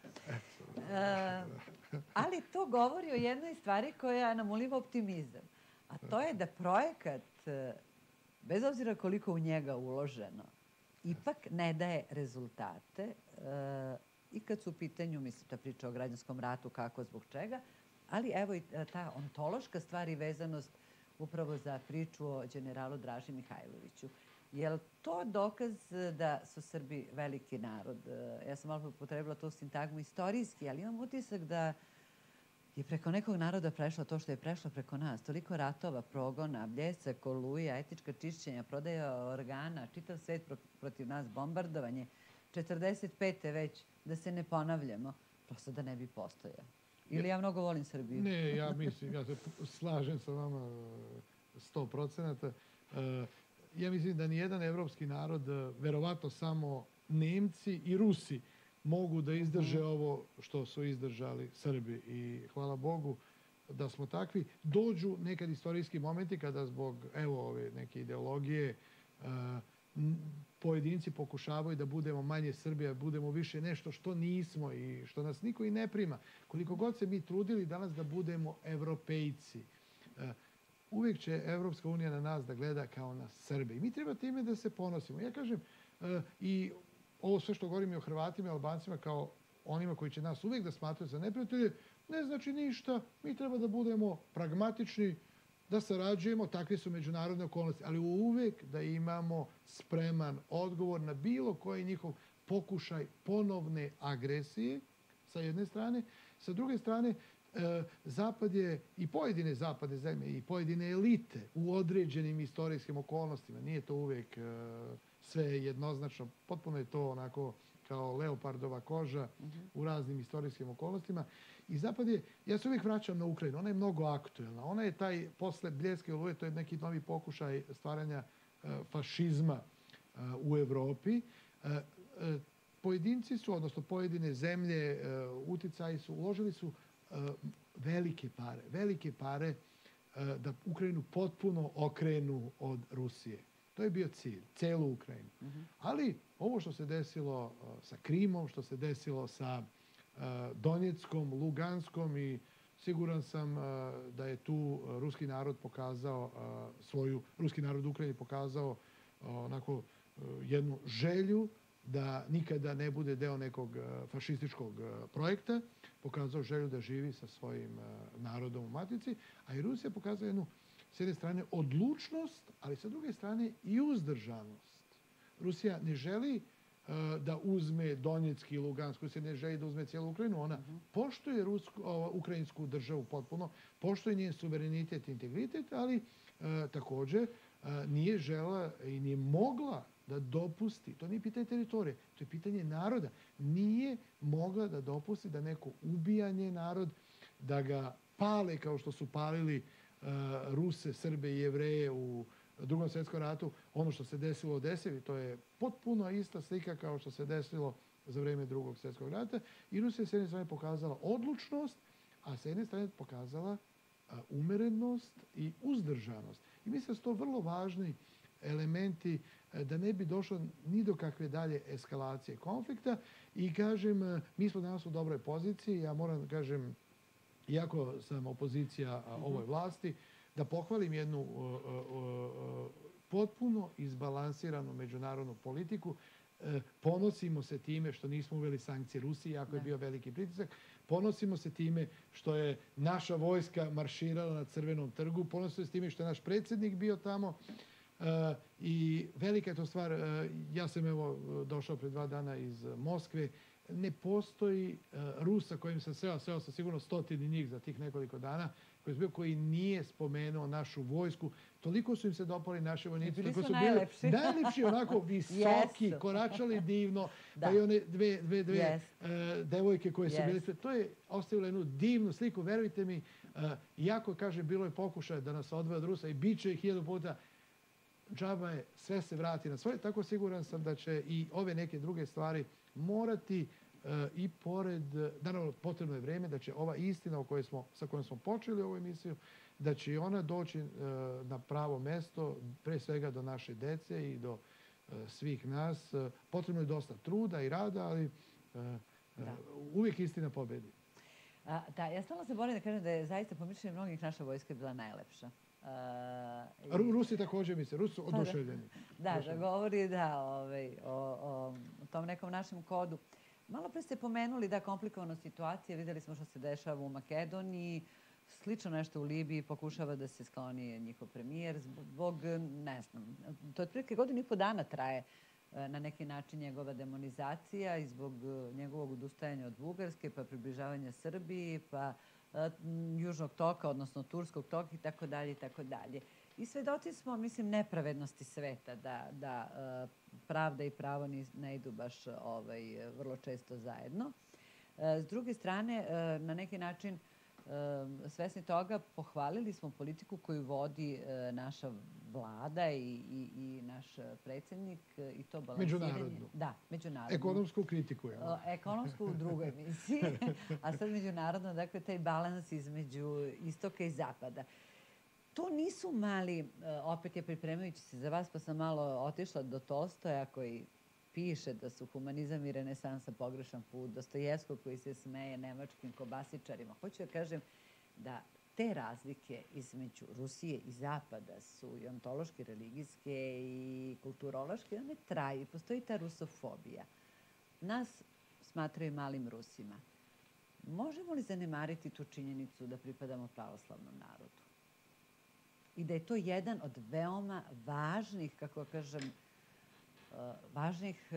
Speaker 1: Uh, ali to govori o jednoj stvari koja nam uliva optimizam. A to je da projekat bez obzira koliko u njega uloženo, ipak ne daje rezultate i kad su u pitanju, mislim, ta priča o građanskom ratu, kako, zbog čega, ali evo i ta ontološka stvar i vezanost upravo za priču o generalu Draži Mihajloviću. Je li to dokaz da su Srbi veliki narod? Ja sam malo upotrebila tu sintagmu istorijski, ali imam utisak da je preko nekog naroda prešlo to što je prešlo preko nas. Toliko ratova, progona, bljesak, oluja, etička čišćenja, prodaja organa, čitav svet protiv nas, bombardovanje. četrdeset pete već, da se ne ponavljamo, prosto da ne bi postojao. Ili ja mnogo volim Srbiju?
Speaker 2: Ne, ja mislim, ja se slažem sa vama sto procenata. Ja mislim da nijedan evropski narod, verovatno samo Nemci i Rusi, mogu da izdrže ovo što su izdržali Srbi. I hvala Bogu da smo takvi. Dođu nekad istorijski momenti kada zbog, evo, ove neke ideologije, pojedinci pokušavaju da budemo manje Srbija, budemo više nešto što nismo i što nas niko i ne prima. Koliko god se mi trudili danas da budemo evropejci, uvijek će Evropska unija na nas da gleda kao na Srbe. I mi treba time da se ponosimo. Ja kažem, i ovo sve što govorim i o Hrvatima i Albancima kao onima koji će nas uvijek da smatraju za neprijatelje, ne znači ništa. Mi treba da budemo pragmatični, da sarađujemo, takve su međunarodne okolnosti, ali uvijek da imamo spreman odgovor na bilo koji njihov pokušaj ponovne agresije, sa jedne strane. Sa druge strane, Zapad je i pojedine zapadne zemlje i pojedine elite u određenim istorijskim okolnostima. Nije to uvijek sve jednoznačno. Potpuno je to onako kao leopardova koža u raznim istorijskim okolnostima. I Zapad je, ja se uvijek vraćam na Ukrajinu, ona je mnogo aktuelna. Ona je taj, posle Bljeske oluje, to je neki novi pokušaj stvaranja fašizma u Evropi. Pojedinci su, odnosno pojedine zemlje, uticaji su, uložili su velike pare, velike pare da Ukrajinu potpuno okrenu od Rusije. To je bio cilj, celu Ukrajinu. Ali ovo što se desilo sa Krimom, što se desilo sa Donjeckom, Luganskom i siguran sam da je tu ruski narod pokazao svoju, ruski narod u Ukrajini pokazao onako jednu želju da nikada ne bude deo nekog fašističkog projekta, pokazao želju da živi sa svojim narodom u matici, a i Rusija pokazao jednu, s jedne strane, odlučnost, ali sa druge strane i uzdržanost. Rusija ne želi da uzme Donjecki i Lugansk, Rusija ne želi da uzme cijelu Ukrajinu, ona poštuje ukrajinsku državu potpuno, poštuje njen suverenitet i integritet, ali također nije žela i nije mogla da dopusti, to nije pitanje teritorije, to je pitanje naroda, nije mogla da dopusti da neko ubija njen narod, da ga pale kao što su palili Ruse, Srbe i Jevreje u Drugom svjetskom ratu. Ono što se desilo u Desevi, to je potpuno ista slika kao što se desilo za vrijeme Drugog svjetskog rata. I Rusija s jedne strane pokazala odlučnost, a s jedne strane pokazala umerenost i uzdržanost. I mislim da su to vrlo važni elementi da ne bi došlo ni do kakve dalje eskalacije konflikta. I kažem, mi smo danas u dobroj poziciji. Ja moram da kažem, iako sam opozicija ovoj vlasti, da pohvalim jednu potpuno izbalansiranu međunarodnu politiku. Ponosimo se time što nismo uveli sankcije Rusiji, iako je bio veliki pritisak. Ponosimo se time što je naša vojska marširala na Crvenom trgu. Ponosimo se time što je naš predsjednik bio tamo. I velika je to stvar. Ja sam evo došao pred dva dana iz Moskve. Ne postoji Rusa kojim sam sreo, sreo sam sigurno stotini njih za tih nekoliko dana, koji nije spomenuo našu vojsku. Toliko su im se dopali naše vojnici.
Speaker 1: Bili su
Speaker 2: najlepši. Najlepši, onako visoki, koračali divno. Pa i one dve, dve, dve devojke koje su bili. To je ostavilo jednu divnu sliku. Verujte mi, iako, kažem, bilo je pokušaj da nas odvoje od Rusa i bit će ih hiljadu puta, džaba je, sve se vrati na svoje. Tako siguran sam da će i ove neke druge stvari morati i pored, naravno potrebno je vrijeme, da će ova istina sa kojom smo počeli ovu emisiju, da će i ona doći na pravo mesto, pre svega do naše dece i do svih nas. Potrebno je dosta truda i rada, ali uvijek istina pobedi.
Speaker 1: Da, ja stalno se borim da kažem da je zaista po mišljenju mnogih naša vojska bila najlepša.
Speaker 2: Rusi također misle, Rusi su oduševljeni.
Speaker 1: Da, da govori da, ovaj, o, o tom nekom našem kodu. Malo pre ste pomenuli da komplikovana situacija, videli smo što se dešava u Makedoniji, slično nešto u Libiji, pokušava da se skloni njihov premijer zbog, ne znam, to je otprilike godinu i po dana traje na neki način njegova demonizacija i zbog njegovog odustajanja od Bugarske, pa približavanja Srbiji, pa Južnog toka, odnosno Turskog toka i tako dalje i tako dalje. I svedoci smo, mislim, nepravednosti sveta, da, da pravda i pravo ne idu baš ovaj, vrlo često zajedno. S druge strane, na neki način, svesni toga, pohvalili smo politiku koju vodi naša vlada i, i, i naš predsjednik i to balansiranje.
Speaker 2: Međunarodnu.
Speaker 1: Da, međunarodnu.
Speaker 2: Ekonomsku kritikujemo.
Speaker 1: Ekonomsku u drugoj emisiji, a sad međunarodno, dakle, taj balans između istoka i zapada. To nisu mali, opet je pripremajući se za vas, pa sam malo otišla do Tolstoja koji piše da su humanizam i renesansa pogrešan put, Dostojevskog koji se smeje nemačkim kobasičarima. Hoću da kažem da te razlike između Rusije i Zapada su i ontološke, religijske i kulturološke, one traju. Postoji ta rusofobija. Nas smatraju malim Rusima. Možemo li zanemariti tu činjenicu da pripadamo pravoslavnom narodu? I da je to jedan od veoma važnih, kako kažem, važnih,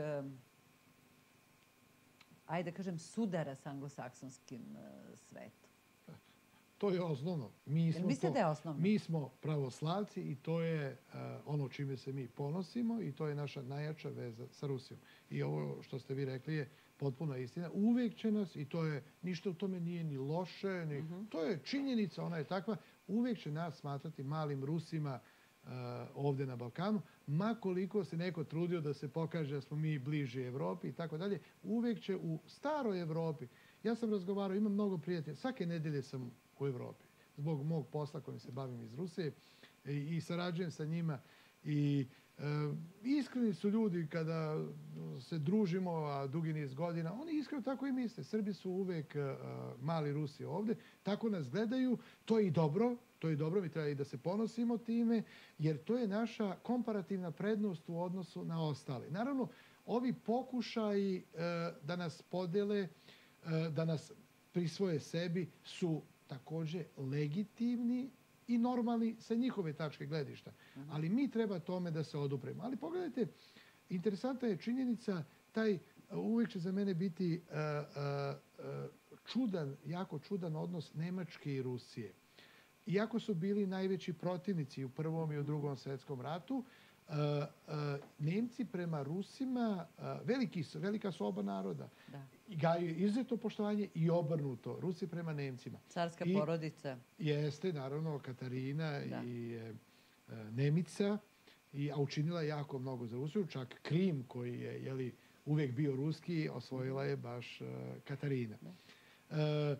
Speaker 1: ajde da kažem, sudara s anglosaksonskim svetom.
Speaker 2: To je osnovno. Mi smo,
Speaker 1: mislite da je osnovno?
Speaker 2: Mi smo pravoslavci i to je ono čime se mi ponosimo i to je naša najjača veza sa Rusijom. I ovo što ste vi rekli je potpuno istina. Uvijek će nas, i to je, ništa u tome nije ni loše, ni, uh-huh. to je činjenica, ona je takva, uvijek će nas smatrati malim Rusima uh, ovdje na Balkanu, ma koliko se neko trudio da se pokaže da smo mi bliži Evropi i tako dalje, uvijek će u staroj Evropi. Ja sam razgovarao, imam mnogo prijatelja, svake nedelje sam u Evropi, zbog mog posla kojim se bavim iz Rusije i, i sarađujem sa njima i e, iskreni su ljudi kada se družimo, a dugi niz godina, oni iskreno tako i misle. Srbi su uvek e, mali Rusi ovdje, tako nas gledaju, to je i dobro, to je dobro, mi treba i da se ponosimo time, jer to je naša komparativna prednost u odnosu na ostale. Naravno, ovi pokušaji e, da nas podele, e, da nas prisvoje sebi su također legitimni i normalni sa njihove tačke gledišta. Ali mi treba tome da se odupremo. Ali pogledajte, interesantna je činjenica, taj uvijek će za mene biti uh, uh, čudan, jako čudan odnos Nemačke i Rusije. Iako su bili najveći protivnici u Prvom i u Drugom svjetskom ratu, uh, uh, Nemci prema Rusima, uh, veliki su, velika su oba naroda. Da. Gaju izuzetno poštovanje i obrnuto. Rusi prema Nemcima.
Speaker 1: Carska
Speaker 2: I
Speaker 1: porodica.
Speaker 2: Jeste, naravno, Katarina da. i e, Nemica, i, a učinila jako mnogo za Rusiju. Čak Krim, koji je jeli, uvijek bio ruski, osvojila je baš e, Katarina. E,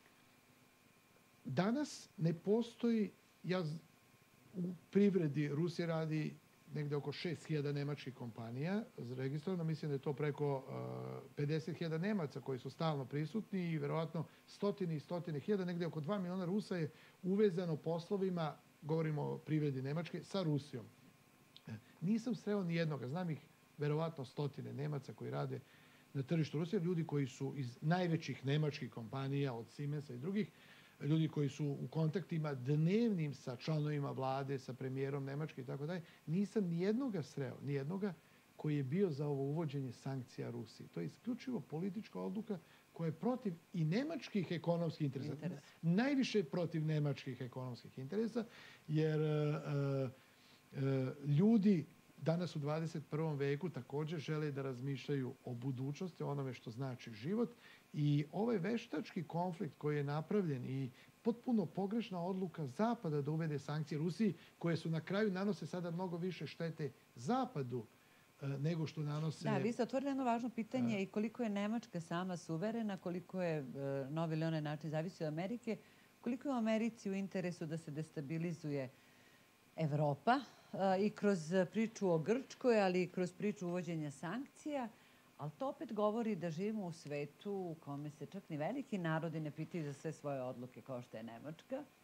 Speaker 2: danas ne postoji, ja u privredi Rusije radi negdje oko šest hiljada nemačkih kompanija registrovano. Mislim da je to preko uh, pedeset hiljada Nemaca koji su stalno prisutni i vjerovatno stotine i stotine hiljada, negdje oko dva miliona Rusa je uvezano poslovima, govorimo o privredi Nemačke, sa Rusijom. Nisam sreo ni jednoga, znam ih vjerovatno stotine Nemaca koji rade na tržištu Rusije, ljudi koji su iz najvećih nemačkih kompanija, od Siemensa i drugih, ljudi koji su u kontaktima dnevnim sa članovima vlade, sa premijerom Nemačke i tako dalje, nisam nijednoga sreo, nijednoga koji je bio za ovo uvođenje sankcija Rusiji. To je isključivo politička odluka koja je protiv i nemačkih ekonomskih interesa. Interes. Najviše protiv nemačkih ekonomskih interesa, jer uh, uh, ljudi danas u dvadeset prvom veku također žele da razmišljaju o budućnosti, o onome što znači život. I ovaj veštački konflikt koji je napravljen i potpuno pogrešna odluka Zapada da uvede sankcije Rusiji, koje su na kraju nanose sada mnogo više štete Zapadu nego što nanose...
Speaker 1: Da, vi ste otvorili jedno važno pitanje i koliko je Nemačka sama suverena, koliko je na ovaj ili onaj način zavisi od Amerike, koliko je u Americi u interesu da se destabilizuje Evropa i kroz priču o Grčkoj, ali i kroz priču uvođenja sankcija, ali to opet govori da živimo u svetu u kome se čak ni veliki narodi ne pitaju za sve svoje odluke kao što je Nemačka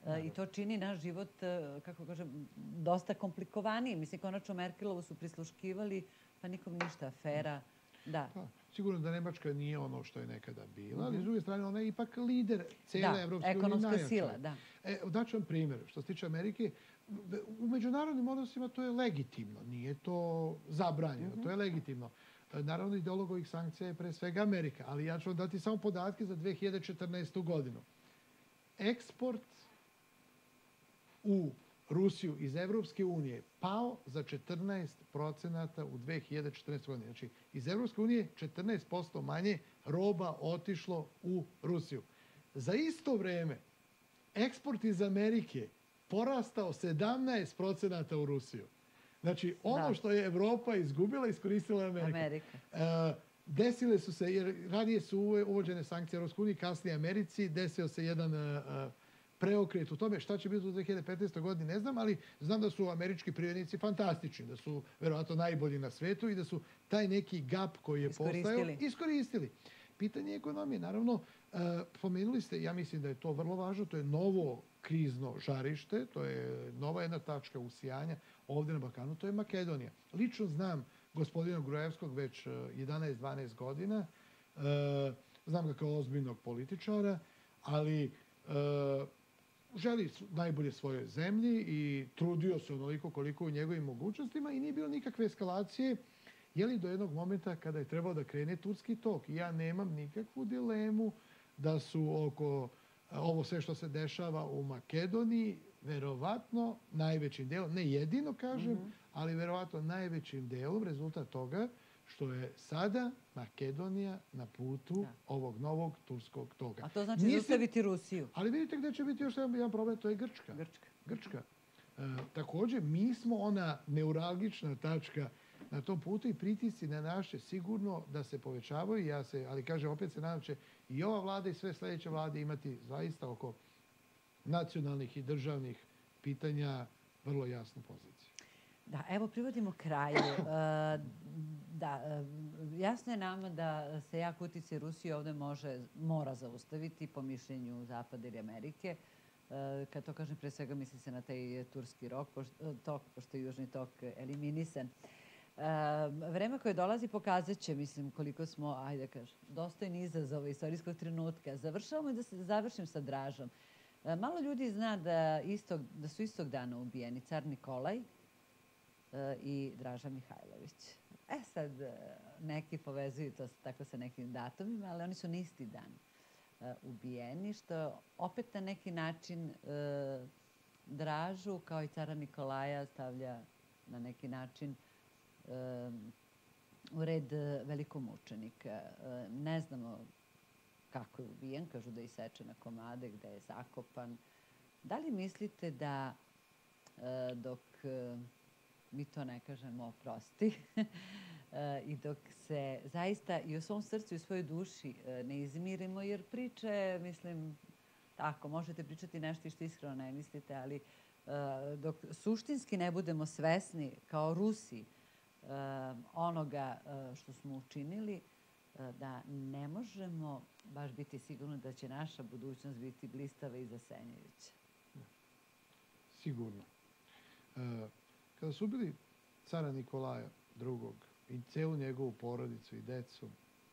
Speaker 1: I to čini naš život, kako kažem, dosta komplikovaniji. Mislim, konačno Merkelovu su prisluškivali, pa nikom ništa, afera. Da.
Speaker 2: Pa, sigurno da Nemačka nije ono što je nekada bila, ali s druge strane ona je ipak lider cijele Evropske unije.
Speaker 1: Da, ekonomska sila, da.
Speaker 2: E, daću vam primjer. Što se tiče Amerike, u međunarodnim odnosima to je legitimno, nije to zabranjeno, to je legitimno. Naravno, ideolog ovih sankcija je pre svega Amerika, ali ja ću vam dati samo podatke za dve hiljade četrnaestu. godinu. Eksport u Rusiju iz Evropske unije pao za četrnaest procenata u dve hiljade četrnaestoj. godini. Znači, iz Evropske unije četrnaest posto manje roba otišlo u Rusiju. Za isto vreme, eksport iz Amerike porastao sedamnaest procenata u Rusiju. Znači, ono što je Evropa izgubila, iskoristila je Amerika.
Speaker 1: Amerika.
Speaker 2: Desile su se, jer ranije su uvođene sankcije Evropskoj uniji, kasnije Americi, desio se jedan preokret u tome. Šta će biti u dve hiljade petnaestoj. godini, ne znam, ali znam da su američki privrednici fantastični, da su verovatno najbolji na svetu i da su taj neki gap koji je postajao iskoristili. Pitanje ekonomije, naravno, pomenuli ste, ja mislim da je to vrlo važno, to je novo krizno žarište, to je nova jedna tačka usijanja ovdje na Balkanu, to je Makedonija. Lično znam gospodina Grujevskog već jedanaest dvanaest godina, znam ga kao ozbiljnog političara, ali želi najbolje svojoj zemlji i trudio se onoliko koliko u njegovim mogućnostima i nije bilo nikakve eskalacije, jeli do jednog momenta kada je trebao da krene turski tok. I ja nemam nikakvu dilemu da su oko ovo sve što se dešava u Makedoniji verovatno najvećim delom, ne jedino kažem, ali verovatno najvećim delom rezultat toga što je sada Makedonija na putu ovog novog turskog toga.
Speaker 1: A to znači zaustaviti Rusiju.
Speaker 2: Ali vidite gdje će biti još jedan problem, to je Grčka.
Speaker 1: Grčka.
Speaker 2: Grčka. Također, mi smo ona neuralgična tačka na tom putu i pritisci na naše sigurno da se povećavaju. Ja se, ali kažem, opet se nadam će i ova vlada i sve sljedeće vlade imati zaista oko nacionalnih i državnih pitanja vrlo jasnu poziciju.
Speaker 1: Da, evo privodimo kraju. Da, jasno je nama da se jak utjecaj Rusije ovdje može, mora zaustaviti po mišljenju Zapada ili Amerike. Kad to kažem, pre svega misli se na taj turski rok, tok, pošto je južni tok eliminisan. Vreme koje dolazi pokazat će, mislim, koliko smo, ajde kažem, dostojni izazova istorijskog trenutka. Završavamo i da se završim sa Dražom. Malo ljudi zna da, istog, da su istog dana ubijeni car Nikolaj i Draža Mihajlović. E sad, neki povezuju to tako sa nekim datumima, ali oni su na isti dan ubijeni, što opet na neki način Dražu, kao i cara Nikolaja, stavlja na neki način u red velikomučenika. Ne znamo kako je ubijen, kažu da je isečen na komade, gde je zakopan. Da li mislite da dok mi to ne kažemo oprosti i dok se zaista i u svom srcu i u svojoj duši ne izmirimo, jer priče, mislim, tako, možete pričati nešto što iskreno ne mislite, ali dok suštinski ne budemo svesni kao Rusi onoga što smo učinili, da ne možemo baš biti sigurni da će naša budućnost biti blistava i zasenjujuća.
Speaker 2: Sigurno. Kada su ubili cara Nikolaja drugog i celu njegovu porodicu i decu,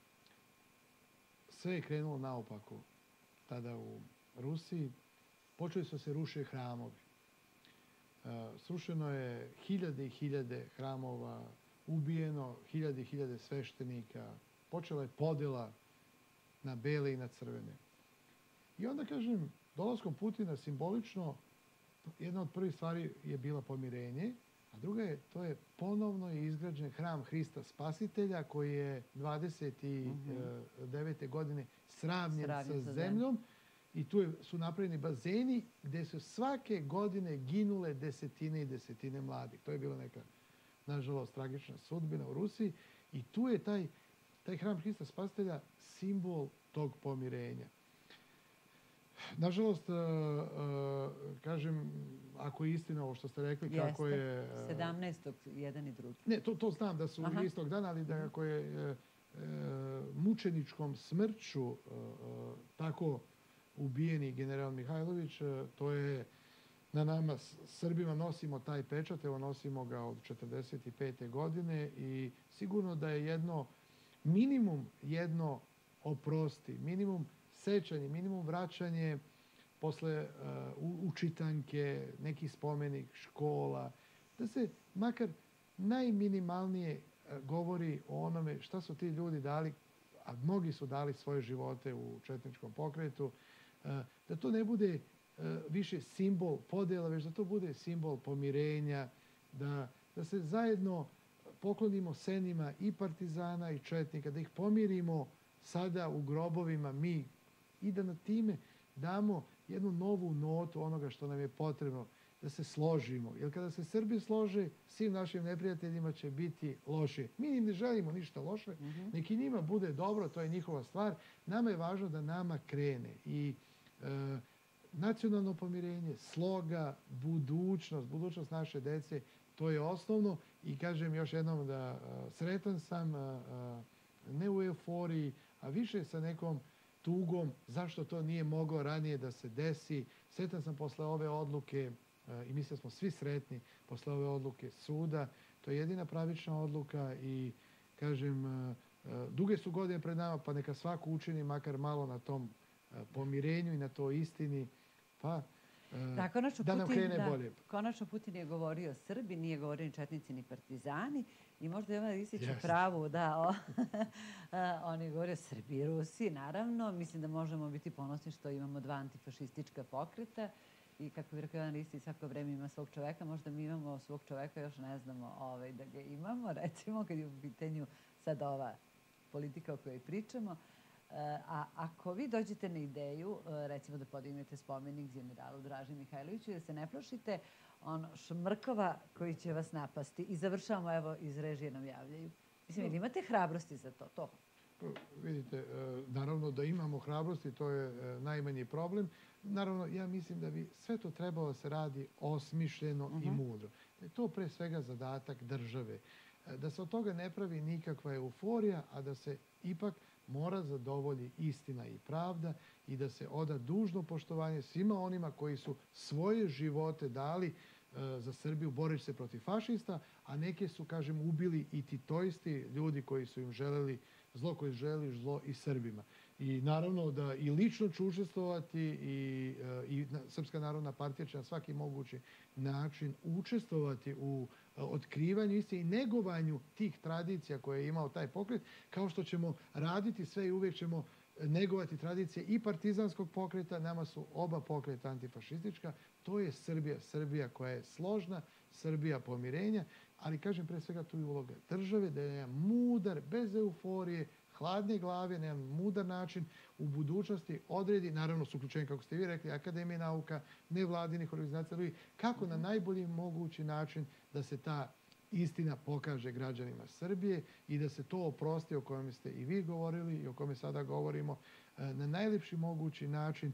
Speaker 2: sve je krenulo naopako tada u Rusiji. Počeli su se rušiti hramovi. Srušeno je hiljade i hiljade hramova, ubijeno hiljade i hiljade sveštenika, počela je podjela na bele i na crvene. I onda, kažem, dolaskom Putina simbolično, jedna od prvih stvari je bila pomirenje, a druga je, to je ponovno je izgrađen hram Hrista Spasitelja koji je dvadeset devete godine sravnjen sa zemljom i tu je, su napravljeni bazeni gdje su svake godine ginule desetine i desetine mladih. To je bila neka, nažalost, tragična sudbina u Rusiji i tu je taj, taj hram Hrista Spasitelja simbol tog pomirenja. Nažalost, uh, uh, kažem, ako je istina ovo što ste rekli,
Speaker 1: Jeste.
Speaker 2: kako je... Uh,
Speaker 1: sedamnaestog jedan i drugi.
Speaker 2: Ne, to, to znam da su Aha. istog dana, ali da kako je uh, uh, mučeničkom smrću uh, uh, tako ubijeni general Mihajlović, to je na nama Srbima, nosimo taj pečat, evo nosimo ga od četrdeset pete godine i sigurno da je jedno minimum jedno oprosti, minimum sećanje, minimum vraćanje posle uh, učitanke, neki spomenik, škola, da se makar najminimalnije uh, govori o onome šta su ti ljudi dali, a mnogi su dali svoje živote u četničkom pokretu, uh, da to ne bude uh, više simbol podjela, već da to bude simbol pomirenja, da, da se zajedno poklonimo senima i partizana i četnika, da ih pomirimo sada u grobovima mi i da na time damo jednu novu notu onoga što nam je potrebno, da se složimo. Jer kada se Srbi slože, svim našim neprijateljima će biti loše. Mi im ne želimo ništa loše, mm-hmm. neki njima bude dobro, to je njihova stvar. Nama je važno da nama krene. I e, nacionalno pomirenje, sloga, budućnost, budućnost naše dece, to je osnovno. I kažem još jednom da a, sretan sam, a, a, ne u euforiji, a više sa nekom tugom zašto to nije moglo ranije da se desi. Sretan sam posle ove odluke i mislim da smo svi sretni posle ove odluke suda. To je jedina pravična odluka i kažem, duge su godine pred nama, pa neka svako učini makar malo na tom pomirenju i na toj istini, pa da, da nam krene
Speaker 1: da,
Speaker 2: bolje.
Speaker 1: Konačno Putin je govorio o Srbi, nije govorio ni četnici ni partizani i možda je Jovan Ristić u pravu da o, on je govorio Srbi i Rusi, naravno. Mislim da možemo biti ponosni što imamo dva antifašistička pokreta i kako bi rekao Jovan Ristić, svako vreme ima svog čoveka, možda mi imamo svog čoveka, još ne znamo ovaj, da ga imamo, recimo kad je u pitanju sad ova politika o kojoj pričamo. A ako vi dođete na ideju, recimo da podignete spomenik generalu Draži Mihajloviću i da se ne plašite ono šmrkova koji će vas napasti i završavamo, evo, iz režije nam javljaju. Mislim, ili imate hrabrosti za to? To.
Speaker 2: Vidite, naravno da imamo hrabrosti, to je najmanji problem. Naravno, ja mislim da bi sve to trebalo da se radi osmišljeno uh-huh. i mudro. Da je to pre svega zadatak države. Da se od toga ne pravi nikakva euforija, a da se ipak mora zadovolji istina i pravda i da se oda dužno poštovanje svima onima koji su svoje živote dali e, za Srbiju boreći se protiv fašista, a neke su, kažem, ubili i titoisti, ljudi koji su im želeli zlo, koji želi zlo i Srbima. I naravno da i lično ću učestvovati i, e, i Srpska narodna partija će na svaki mogući način učestvovati u otkrivanju istine i negovanju tih tradicija koje je imao taj pokret, kao što ćemo raditi sve i uvijek ćemo negovati tradicije i partizanskog pokreta. Nama su oba pokreta antifašistička. To je Srbija. Srbija koja je složna, Srbija pomirenja, ali kažem pre svega tu je uloga države, da je jedan mudar, bez euforije, hladne glave, na jedan mudar način u budućnosti odredi, naravno s uključenjem, kako ste vi rekli, Akademije nauka, nevladinih organizacija, kako na najbolji mogući način da se ta istina pokaže građanima Srbije i da se to oprosti o kojem ste i vi govorili i o kome sada govorimo na najlepši mogući način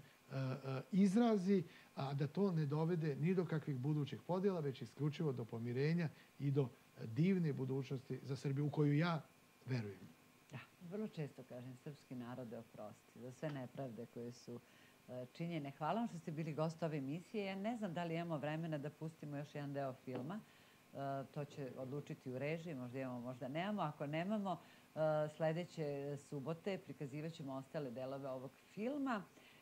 Speaker 2: izrazi, a da to ne dovede ni do kakvih budućih podjela, već isključivo do pomirenja i do divne budućnosti za Srbiju u koju ja verujem.
Speaker 1: Da, vrlo često kažem, srpski narode oprosti za sve nepravde koje su činjene. Hvala vam što ste bili gost ove emisije. Ja ne znam da li imamo vremena da pustimo još jedan deo filma. To će odlučiti u režiji, možda imamo, možda nemamo. Ako nemamo, sledeće subote prikazivat ćemo ostale delove ovog filma.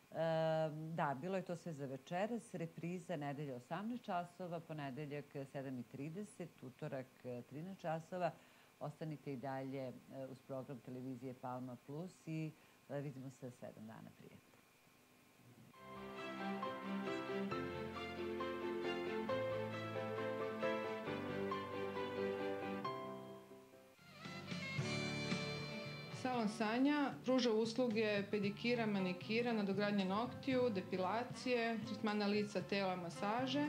Speaker 1: Da, bilo je to sve za večeras. Repriza nedelja osamnaest časova, ponedeljak sedam i trideset, utorak trinaest časova. Ostanite i dalje uz program televizije Palma Plus i vidimo se sedam dana prije.
Speaker 12: Salon Sanja pruža usluge pedikira, manikira, nadogradnje noktiju, depilacije, tretmana lica, tela, masaže.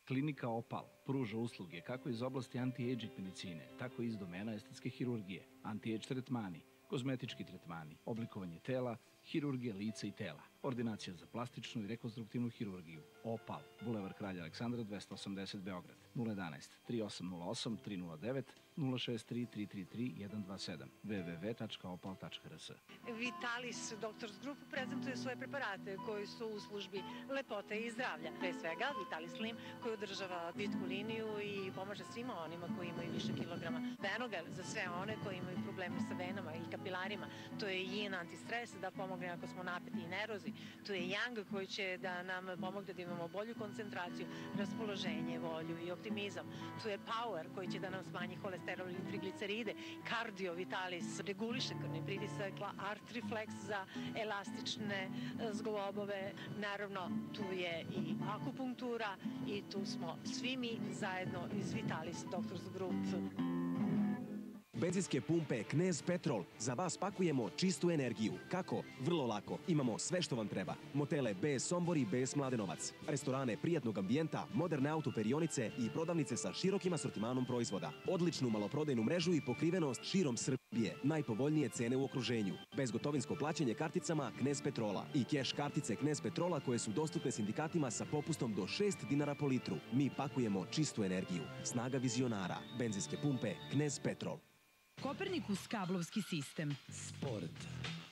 Speaker 13: Klinika Opal pruža usluge kako iz oblasti anti-aging medicine, tako i iz domena estetske hirurgije, anti-age tretmani, kozmetički tretmani, oblikovanje tela, hirurgija lica i tela, ordinacija za plastičnu i rekonstruktivnu hirurgiju. Opal, Bulevar Kralja Aleksandra dvesta osamdeset Beograd, nula jedanaest, tri osam nula osam, tri nula devet, nula šest tri, tri tri tri, jedan dva sedam, w w w tačka opal tačka r s.
Speaker 14: Vitalis Doctors Group prezentuje svoje preparate koji su u službi lepote i zdravlja. Pre svega Vitalis Slim koji održava vitku liniju i pomaže svima onima koji imaju više kilograma. Venogel za sve one koji imaju probleme sa venama i kapilarima. To je Yin antistres da pomogne ako smo napeti i nervozni. To je Yang koji će da nam pomogne da imamo bolju koncentraciju, raspoloženje, volju i optimizam. Tu je Power koji će da nam smanji holesterol i trigliceride. Cardio Vitalis reguliše krvni pritisak, Artriflex za elastične zglobove. Naravno, tu je i akupunktura i tu smo svi mi zajedno iz Vitalis Doctors Group.
Speaker 15: Benzinske pumpe Knez Petrol. Za vas pakujemo čistu energiju. Kako? Vrlo lako. Imamo sve što vam treba. Motele B S Sombor i B S Mladenovac. Restorane prijatnog ambijenta, moderne autoperionice i prodavnice sa širokim asortimanom proizvoda. Odličnu maloprodajnu mrežu i pokrivenost širom Srbije. Najpovoljnije cene u okruženju. Bezgotovinsko plaćanje karticama Knez Petrola. I keš kartice Knez Petrola koje su dostupne sindikatima sa popustom do šest dinara po litru. Mi pakujemo čistu energiju. Snaga vizionara. Benzinske pumpe Knez Petrol.
Speaker 16: Kopernikus kablovski sistem.
Speaker 17: Sport.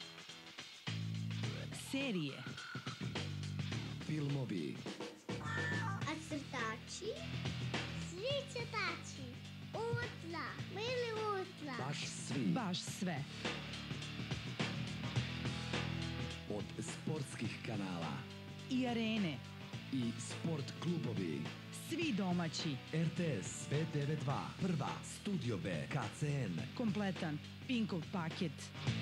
Speaker 16: Serije.
Speaker 17: Filmovi.
Speaker 18: A crtači? Svi crtači. Utla. Mili utla.
Speaker 17: Baš svi.
Speaker 16: Baš sve.
Speaker 17: Od sportskih kanala.
Speaker 16: I arene.
Speaker 17: I sport klubovi.
Speaker 16: Svi domaći.
Speaker 17: R T S, B devedeset dva, Prva, Studio B, K C N.
Speaker 16: Kompletan Pinkov paket.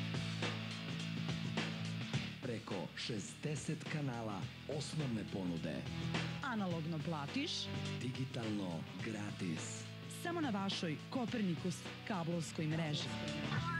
Speaker 17: Preko šezdeset kanala osnovne ponude.
Speaker 16: Analogno platiš.
Speaker 17: Digitalno gratis.
Speaker 16: Samo na vašoj Kopernikus kablovskoj mreži.